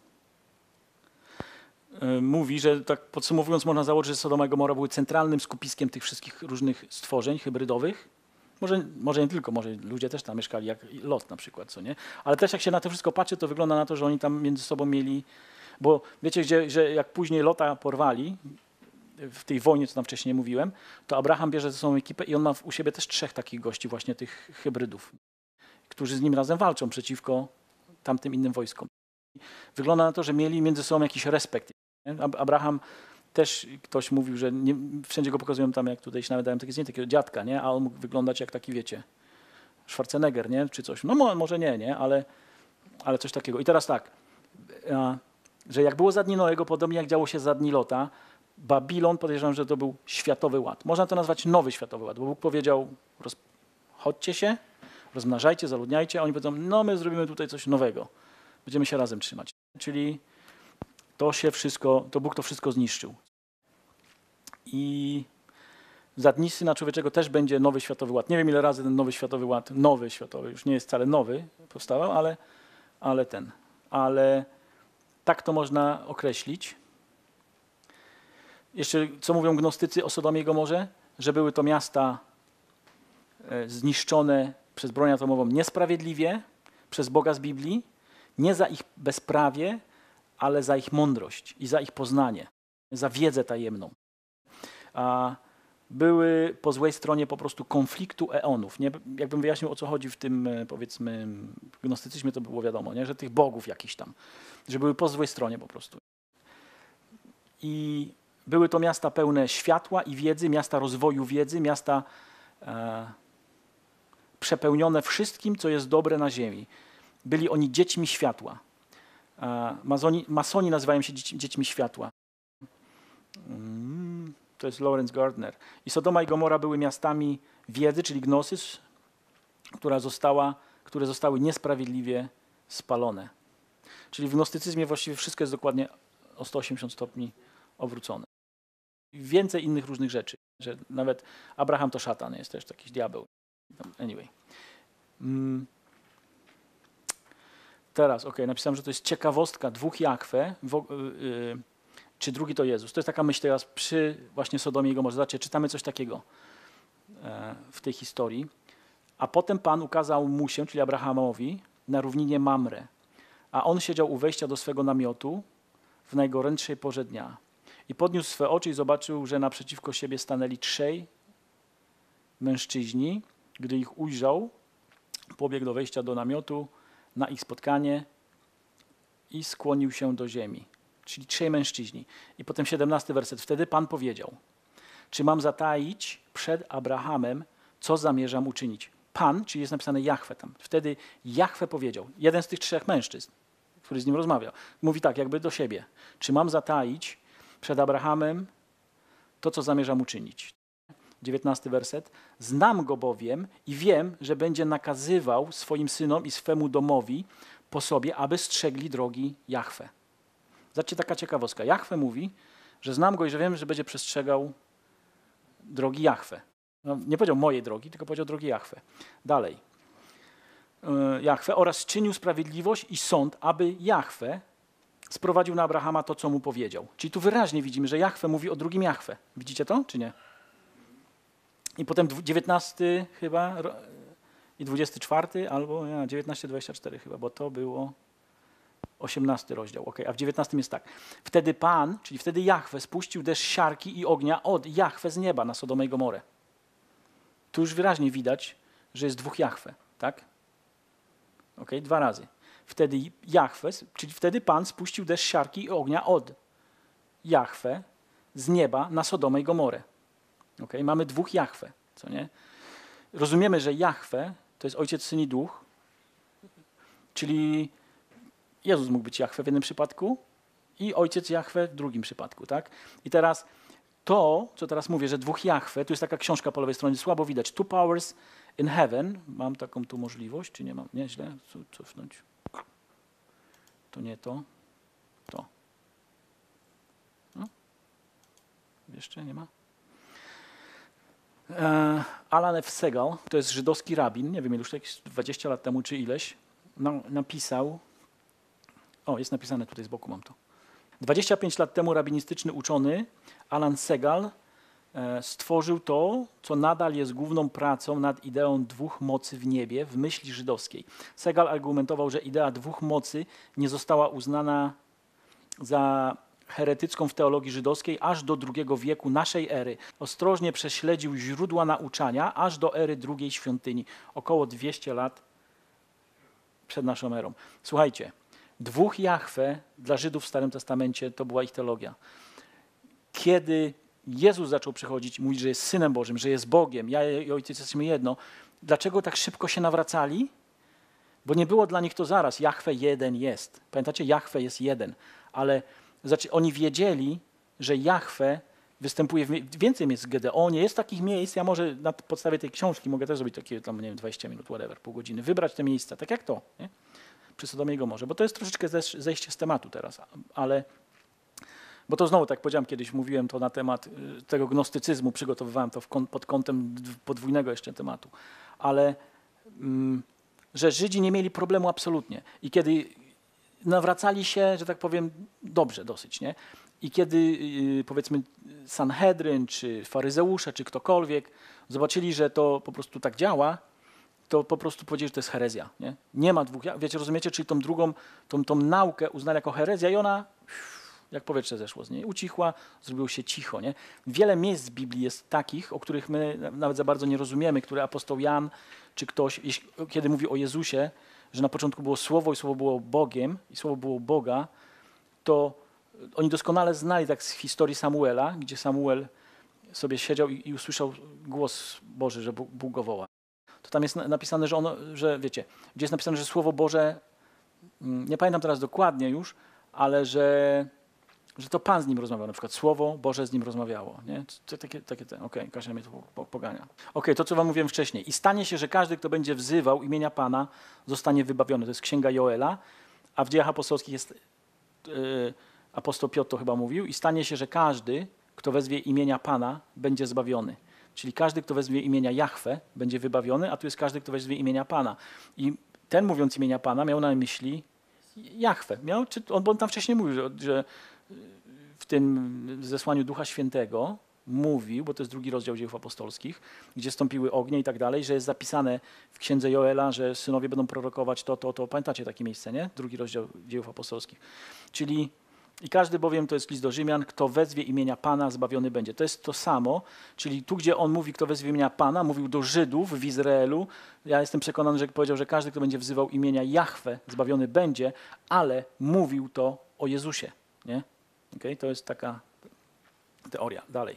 mówi, że tak podsumowując można założyć, że Sodoma i Gomora były centralnym skupiskiem tych wszystkich różnych stworzeń hybrydowych. Może nie tylko, może ludzie też tam mieszkali, jak Lot na przykład, co nie? Ale też jak się na to wszystko patrzy, to wygląda na to, że oni tam między sobą mieli, bo wiecie, że jak później Lota porwali, w tej wojnie, co tam wcześniej mówiłem, to Abraham bierze ze sobą ekipę i on ma u siebie też 3 takich gości, właśnie tych hybrydów, którzy z nim razem walczą przeciwko tamtym innym wojskom. Wygląda na to, że mieli między sobą jakiś respekt. Nie? Abraham też, ktoś mówił, że nie, wszędzie go pokazują tam, jak tutaj się nawet dają takie zdjęcie, takiego dziadka, nie? A on mógł wyglądać jak taki, wiecie, Schwarzenegger, nie? Czy coś. No może nie? Ale coś takiego. I teraz tak, że jak było za dni Noego, podobnie jak działo się za dni Lota, Babilon, podejrzewam, że to był światowy ład. Można to nazwać nowy światowy ład, bo Bóg powiedział, chodźcie się, rozmnażajcie, zaludniajcie, a oni powiedzą, no my zrobimy tutaj coś nowego. Będziemy się razem trzymać. Czyli to Bóg to wszystko zniszczył. I za dni Syna Człowieczego też będzie nowy światowy ład. Nie wiem, ile razy ten nowy światowy ład, już nie jest wcale nowy, powstawał, ale tak to można określić. Jeszcze co mówią gnostycy o Sodomie i Gomorze? Że były to miasta zniszczone przez broń atomową niesprawiedliwie, przez Boga z Biblii, nie za ich bezprawie, ale za ich mądrość i za ich poznanie, za wiedzę tajemną. A były po złej stronie po prostu konfliktu eonów. Nie? Jakbym wyjaśnił, o co chodzi w tym, powiedzmy, w gnostycyzmie, to by było wiadomo, nie? Że tych bogów jakichś tam, że były po złej stronie po prostu. I były to miasta pełne światła i wiedzy, miasta rozwoju wiedzy, miasta przepełnione wszystkim, co jest dobre na ziemi. Byli oni dziećmi światła. Masoni nazywają się dziećmi światła. To jest Lawrence Gardner. I Sodoma i Gomora były miastami wiedzy, czyli gnosis, które zostały niesprawiedliwie spalone. Czyli w gnostycyzmie właściwie wszystko jest dokładnie o 180 stopni obrócone. Więcej innych różnych rzeczy, że nawet Abraham to szatan, jest też jakiś diabeł. Anyway. Teraz, napisałem, że to jest ciekawostka 2 Jahwe, czy drugi to Jezus. To jest taka myśl teraz przy właśnie Sodomie i Gomorze. Zobaczcie, czytamy coś takiego w tej historii. A potem Pan ukazał mu się, czyli Abrahamowi, na równinie Mamre. A on siedział u wejścia do swego namiotu w najgorętszej porze dnia. I podniósł swe oczy i zobaczył, że naprzeciwko siebie stanęli 3 mężczyźni. Gdy ich ujrzał, pobiegł do wejścia do namiotu na ich spotkanie i skłonił się do ziemi. Czyli 3 mężczyźni. I potem 17 werset. Wtedy Pan powiedział, czy mam zataić przed Abrahamem, co zamierzam uczynić? Pan, czyli jest napisane Jahwe tam. Wtedy Jahwe powiedział, jeden z tych 3 mężczyzn, który z nim rozmawiał, mówi tak jakby do siebie. Czy mam zataić przed Abrahamem to, co zamierzam uczynić? 19 werset. Znam go bowiem i wiem, że będzie nakazywał swoim synom i swemu domowi po sobie, aby strzegli drogi Jahwe. Zobaczcie, taka ciekawostka. Jahwe mówi, że znam go i że wiem, że będzie przestrzegał drogi Jahwe. No, nie powiedział mojej drogi, tylko powiedział drogi Jahwe. Dalej. Jahwe oraz czynił sprawiedliwość i sąd, aby Jahwe sprowadził na Abrahama to, co mu powiedział. Czyli tu wyraźnie widzimy, że Jahwe mówi o drugim Jahwe. Widzicie to, czy nie? I potem 19 chyba i 24 albo 19-24 chyba, bo to było 18 rozdział. A w 19 jest tak. Wtedy Pan, czyli wtedy Jahwe spuścił deszcz siarki i ognia od Jahwe z nieba na Sodomę i Gomorę. Tu już wyraźnie widać, że jest dwóch Jahwe, tak? Okay? 2 razy. Wtedy Jahwe, czyli wtedy Pan spuścił deszcz siarki i ognia od Jahwe z nieba na Sodomę i Gomorę. Okay? Mamy dwóch Jahwe, co nie? Rozumiemy, że Jahwe to jest Ojciec, Syn i Duch, czyli Jezus mógł być Jahwe w jednym przypadku i Ojciec Jahwe w drugim przypadku, tak? I teraz to, co teraz mówię, że dwóch Jahwe, tu jest taka książka po lewej stronie, słabo widać. Two powers in heaven. Mam taką tu możliwość, czy nie mam? Nie, źle. Cofnąć. To nie to. To. No. Jeszcze nie ma? Alan F. Segal, to jest żydowski rabin, nie wiem, już jakieś 20 lat temu, czy ileś, napisał, jest napisane tutaj z boku, mam to. 25 lat temu rabinistyczny uczony Alan Segal stworzył to, co nadal jest główną pracą nad ideą dwóch mocy w niebie w myśli żydowskiej. Segal argumentował, że idea dwóch mocy nie została uznana za heretycką w teologii żydowskiej aż do II wieku naszej ery. Ostrożnie prześledził źródła nauczania aż do ery drugiej świątyni, około 200 lat przed naszą erą. Słuchajcie, dwóch Jahwe dla Żydów w Starym Testamencie to była ich teologia. Kiedy Jezus zaczął przychodzić, mówić, że jest Synem Bożym, że jest Bogiem, ja i Ojciec jesteśmy jedno, dlaczego tak szybko się nawracali? Bo nie było dla nich to zaraz. Jahwe jeden jest. Pamiętacie? Jahwe jest jeden. Ale oni wiedzieli, że Jahwe występuje więcej miejsc w Gedeonie. Jest takich miejsc, ja może na podstawie tej książki mogę też zrobić takie tam, nie wiem, 20 minut, whatever, pół godziny, wybrać te miejsca, tak jak to, nie? Przy Sodomie i Gomorze, bo to jest troszeczkę zejście z tematu teraz, ale bo to znowu, tak powiedziałem kiedyś, mówiłem to na temat tego gnostycyzmu, przygotowywałem to pod kątem podwójnego jeszcze tematu, ale że Żydzi nie mieli problemu absolutnie i kiedy nawracali się, że tak powiem, dobrze dosyć, nie? I kiedy powiedzmy Sanhedryn, czy faryzeusze, czy ktokolwiek zobaczyli, że to po prostu tak działa, to po prostu powiedzieli, że to jest herezja. Nie ma dwóch, wiecie, rozumiecie? Czyli tą drugą, tą naukę uznali jako herezja i ona jak powietrze zeszło z niej, ucichła, zrobiło się cicho. Nie? Wiele miejsc w Biblii jest takich, o których my nawet za bardzo nie rozumiemy, które apostoł Jan czy ktoś, kiedy mówi o Jezusie, że na początku było Słowo i Słowo było Bogiem i Słowo było Boga, to oni doskonale znali tak z historii Samuela, gdzie Samuel sobie siedział i usłyszał głos Boży, że Bóg go woła. To tam jest napisane, że wiecie, gdzie jest napisane, że Słowo Boże, nie pamiętam teraz dokładnie już, ale że to Pan z nim rozmawiał, na przykład Słowo Boże z nim rozmawiało. Nie? Okej, Kasia mnie to pogania. To co wam mówiłem wcześniej. I stanie się, że każdy, kto będzie wzywał imienia Pana, zostanie wybawiony. To jest Księga Joela, a w Dziejach Apostolskich jest apostoł Piotr to chyba mówił. I stanie się, że każdy, kto wezwie imienia Pana, będzie zbawiony. Czyli każdy, kto wezwie imienia Jahwe, będzie wybawiony, a tu jest każdy, kto wezwie imienia Pana. I ten, mówiąc imienia Pana, miał na myśli Jahwe. Bo on tam wcześniej mówił, że w tym zesłaniu Ducha Świętego mówił, bo to jest 2 rozdział Dziejów Apostolskich, gdzie stąpiły ognie i tak dalej, że jest zapisane w Księdze Joela, że synowie będą prorokować to. Pamiętacie takie miejsce, nie? 2 rozdział Dziejów Apostolskich. Czyli i każdy bowiem, to jest list do Rzymian, kto wezwie imienia Pana, zbawiony będzie. To jest to samo, czyli tu, gdzie on mówi, kto wezwie imienia Pana, mówił do Żydów w Izraelu. Ja jestem przekonany, że powiedział, że każdy, kto będzie wzywał imienia Jahwe, zbawiony będzie, ale mówił to o Jezusie. Nie? Okay? To jest taka teoria. Dalej.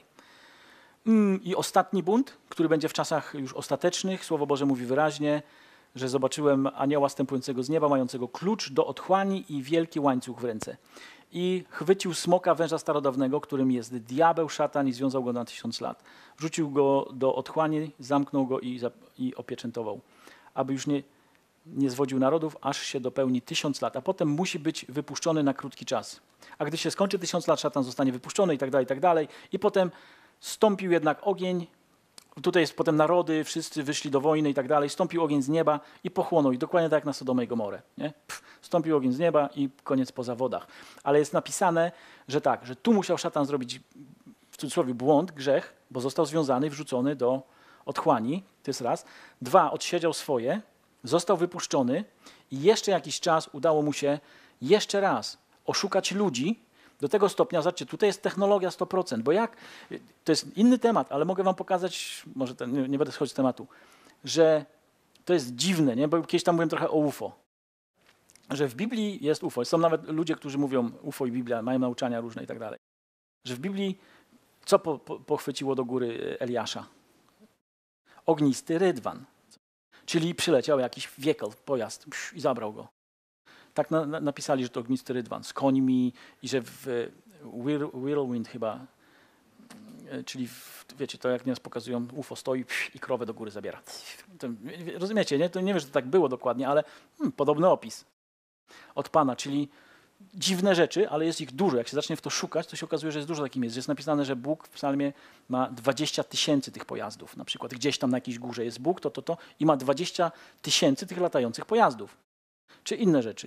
I ostatni bunt, który będzie w czasach już ostatecznych. Słowo Boże mówi wyraźnie, że zobaczyłem anioła stępującego z nieba, mającego klucz do otchłani i wielki łańcuch w ręce. I chwycił smoka, węża starodawnego, którym jest diabeł, szatan, i związał go na 1000 lat. Wrzucił go do otchłani, zamknął go i opieczętował, aby już nie zwodził narodów, aż się dopełni 1000 lat, a potem musi być wypuszczony na krótki czas. A gdy się skończy 1000 lat, szatan zostanie wypuszczony i tak dalej, i tak dalej. I potem stąpił jednak ogień, tutaj jest potem narody, wszyscy wyszli do wojny i tak dalej, stąpił ogień z nieba i pochłonął ich, dokładnie tak jak na Sodomę i Gomorę. Nie? Stąpił ogień z nieba i koniec po zawodach. Ale jest napisane, że tak, że tu musiał szatan zrobić w cudzysłowie błąd, grzech, bo został związany, wrzucony do otchłani, to jest raz. 2, odsiedział swoje, został wypuszczony i jeszcze jakiś czas udało mu się jeszcze raz oszukać ludzi, Do tego stopnia, zobaczcie, tutaj jest technologia 100%, bo to jest inny temat, ale mogę wam pokazać, może nie będę schodzić z tematu, że to jest dziwne, nie? Bo kiedyś tam mówiłem trochę o UFO, że w Biblii jest UFO. Są nawet ludzie, którzy mówią UFO i Biblia, mają nauczania różne i tak dalej. Że w Biblii co pochwyciło do góry Eliasza? Ognisty rydwan. Czyli przyleciał jakiś pojazd i zabrał go. Tak napisali, że to ognisty rydwan z końmi i że w whirlwind chyba, czyli wiecie, to jak nieraz pokazują, UFO stoi i krowę do góry zabiera. Rozumiecie, nie? To nie wiem, że to tak było dokładnie, ale podobny opis od Pana, czyli dziwne rzeczy, ale jest ich dużo. Jak się zacznie w to szukać, to się okazuje, że jest dużo takich miejsc. Jest napisane, że Bóg w psalmie ma 20 000 tych pojazdów. Na przykład gdzieś tam na jakiejś górze jest Bóg, to i ma 20 000 tych latających pojazdów. Czy inne rzeczy.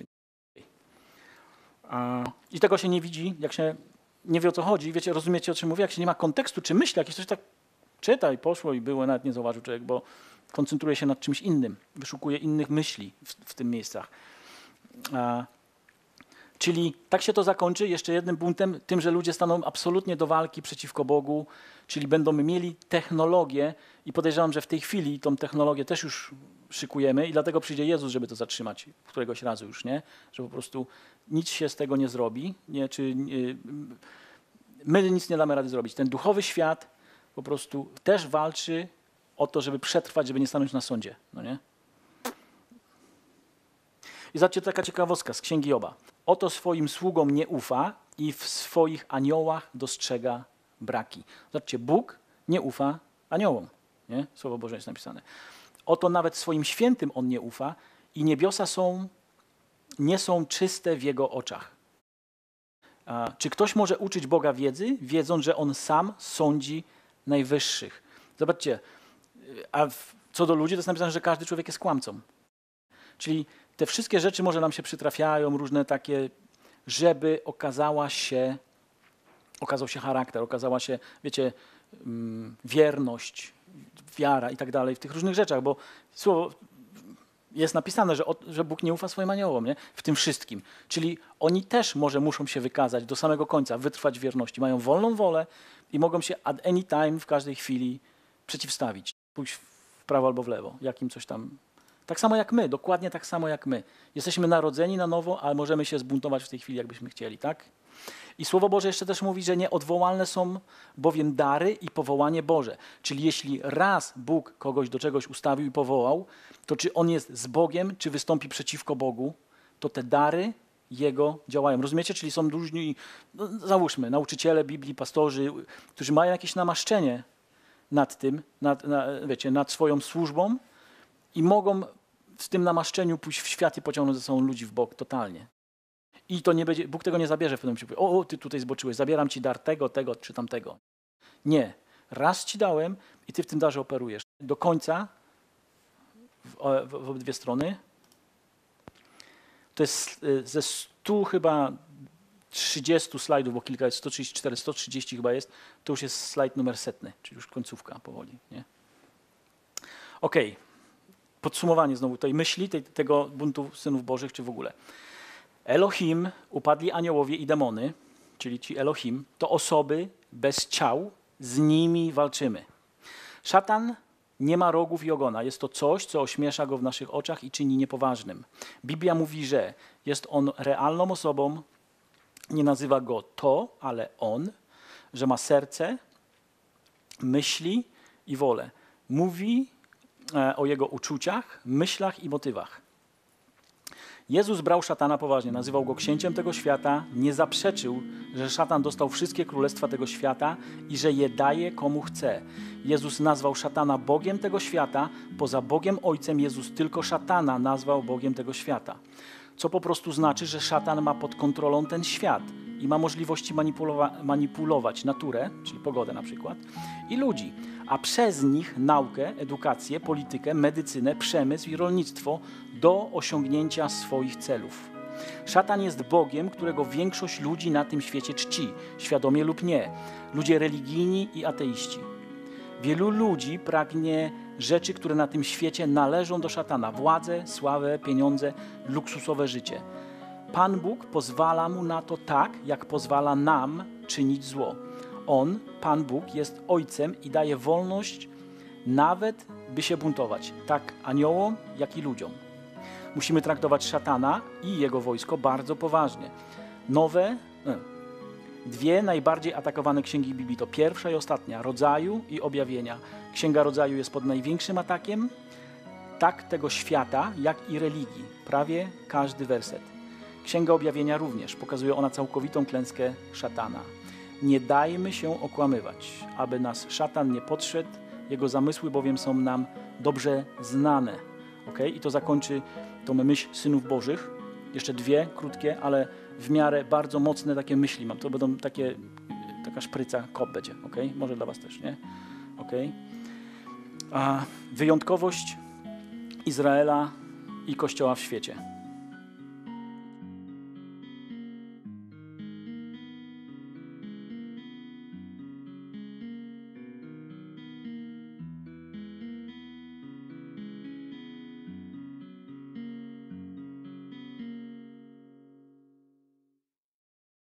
I tego się nie widzi, jak się nie wie, o co chodzi. Wiecie, rozumiecie, o czym mówię? Jak się nie ma kontekstu, czy myśli, jakieś coś tak czyta i poszło i było, nawet nie zauważył człowiek, bo koncentruje się nad czymś innym. Wyszukuje innych myśli w tym miejscach. Czyli tak się to zakończy jeszcze jednym buntem, tym, że ludzie staną absolutnie do walki przeciwko Bogu, czyli będą mieli technologię i podejrzewam, że w tej chwili tą technologię też już szykujemy i dlatego przyjdzie Jezus, żeby to zatrzymać któregoś razu już, nie? Że po prostu nic się z tego nie zrobi, nie? My nic nie damy rady zrobić. Ten duchowy świat po prostu też walczy o to, żeby przetrwać, żeby nie stanąć na sądzie, no nie? I zobaczcie, taka ciekawostka z Księgi Joba. Oto swoim sługom nie ufa i w swoich aniołach dostrzega braki. Zobaczcie, Bóg nie ufa aniołom. Nie? Słowo Boże jest napisane. Oto nawet swoim świętym on nie ufa i niebiosa nie są czyste w jego oczach. Czy ktoś może uczyć Boga wiedzy, wiedząc, że on sam sądzi najwyższych? Zobaczcie, co do ludzi, to jest napisane, że każdy człowiek jest kłamcą. Czyli te wszystkie rzeczy może nam się przytrafiają, różne takie, żeby okazał się charakter, okazała się, wiecie, wierność, wiara i tak dalej w tych różnych rzeczach, bo słowo jest napisane, że Bóg nie ufa swoim aniołom, nie? W tym wszystkim. Czyli oni też może muszą się wykazać do samego końca, wytrwać w wierności. Mają wolną wolę i mogą się at any time, w każdej chwili przeciwstawić. Pójść w prawo albo w lewo, jakim coś tam. Tak samo jak my, dokładnie tak samo jak my. Jesteśmy narodzeni na nowo, ale możemy się zbuntować w tej chwili, jakbyśmy chcieli, tak? I Słowo Boże jeszcze też mówi, że nieodwołalne są bowiem dary i powołanie Boże. Czyli jeśli raz Bóg kogoś do czegoś ustawił i powołał, to czy on jest z Bogiem, czy wystąpi przeciwko Bogu, to te dary Jego działają. Rozumiecie? Czyli są różni, no, załóżmy, nauczyciele Biblii, pastorzy, którzy mają jakieś namaszczenie nad tym, nad swoją służbą i mogą w tym namaszczeniu pójść w świat i pociągnąć ze sobą ludzi w bok totalnie. I to nie będzie, Bóg tego nie zabierze w pewnym momencie. O, ty tutaj zboczyłeś, zabieram ci dar tego czy tamtego. Nie. Raz ci dałem i ty w tym darze operujesz. Do końca w obydwie strony. To jest ze 100 chyba 30 slajdów, bo kilka jest, 134, 130 chyba jest, to już jest slajd numer 100, czyli już końcówka powoli. Nie? Okej. Podsumowanie znowu tej myśli, tego buntu synów bożych, czy w ogóle. Elohim, upadli aniołowie i demony, czyli ci Elohim, to osoby bez ciał, z nimi walczymy. Szatan nie ma rogów i ogona. Jest to coś, co ośmiesza go w naszych oczach i czyni niepoważnym. Biblia mówi, że jest on realną osobą, nie nazywa go to, ale on, że ma serce, myśli i wolę. Mówi o jego uczuciach, myślach i motywach. Jezus brał szatana poważnie, nazywał go księciem tego świata, nie zaprzeczył, że szatan dostał wszystkie królestwa tego świata i że je daje komu chce. Jezus nazwał szatana Bogiem tego świata, poza Bogiem Ojcem Jezus tylko szatana nazwał Bogiem tego świata. Co po prostu znaczy, że szatan ma pod kontrolą ten świat i ma możliwości manipulować naturę, czyli pogodę na przykład, i ludzi, a przez nich naukę, edukację, politykę, medycynę, przemysł i rolnictwo do osiągnięcia swoich celów. Szatan jest Bogiem, którego większość ludzi na tym świecie czci, świadomie lub nie. Ludzie religijni i ateiści. Wielu ludzi pragnie rzeczy, które na tym świecie należą do szatana. Władzę, sławę, pieniądze, luksusowe życie. Pan Bóg pozwala mu na to tak, jak pozwala nam czynić zło. On, Pan Bóg, jest Ojcem i daje wolność nawet, by się buntować. Tak aniołom, jak i ludziom. Musimy traktować szatana i jego wojsko bardzo poważnie. Dwie najbardziej atakowane księgi Biblii to pierwsza i ostatnia, Rodzaju i Objawienia. Księga Rodzaju jest pod największym atakiem, tak tego świata, jak i religii. Prawie każdy werset. Księga Objawienia również pokazuje ona całkowitą klęskę szatana. Nie dajmy się okłamywać, aby nas szatan nie podszedł, jego zamysły bowiem są nam dobrze znane. Okay? I to zakończy tą myśl synów bożych. Jeszcze dwie krótkie, ale w miarę bardzo mocne takie myśli mam. To będą taka szpryca, kop będzie. Okay? Może dla was też, nie? Okay? A wyjątkowość Izraela i Kościoła w świecie.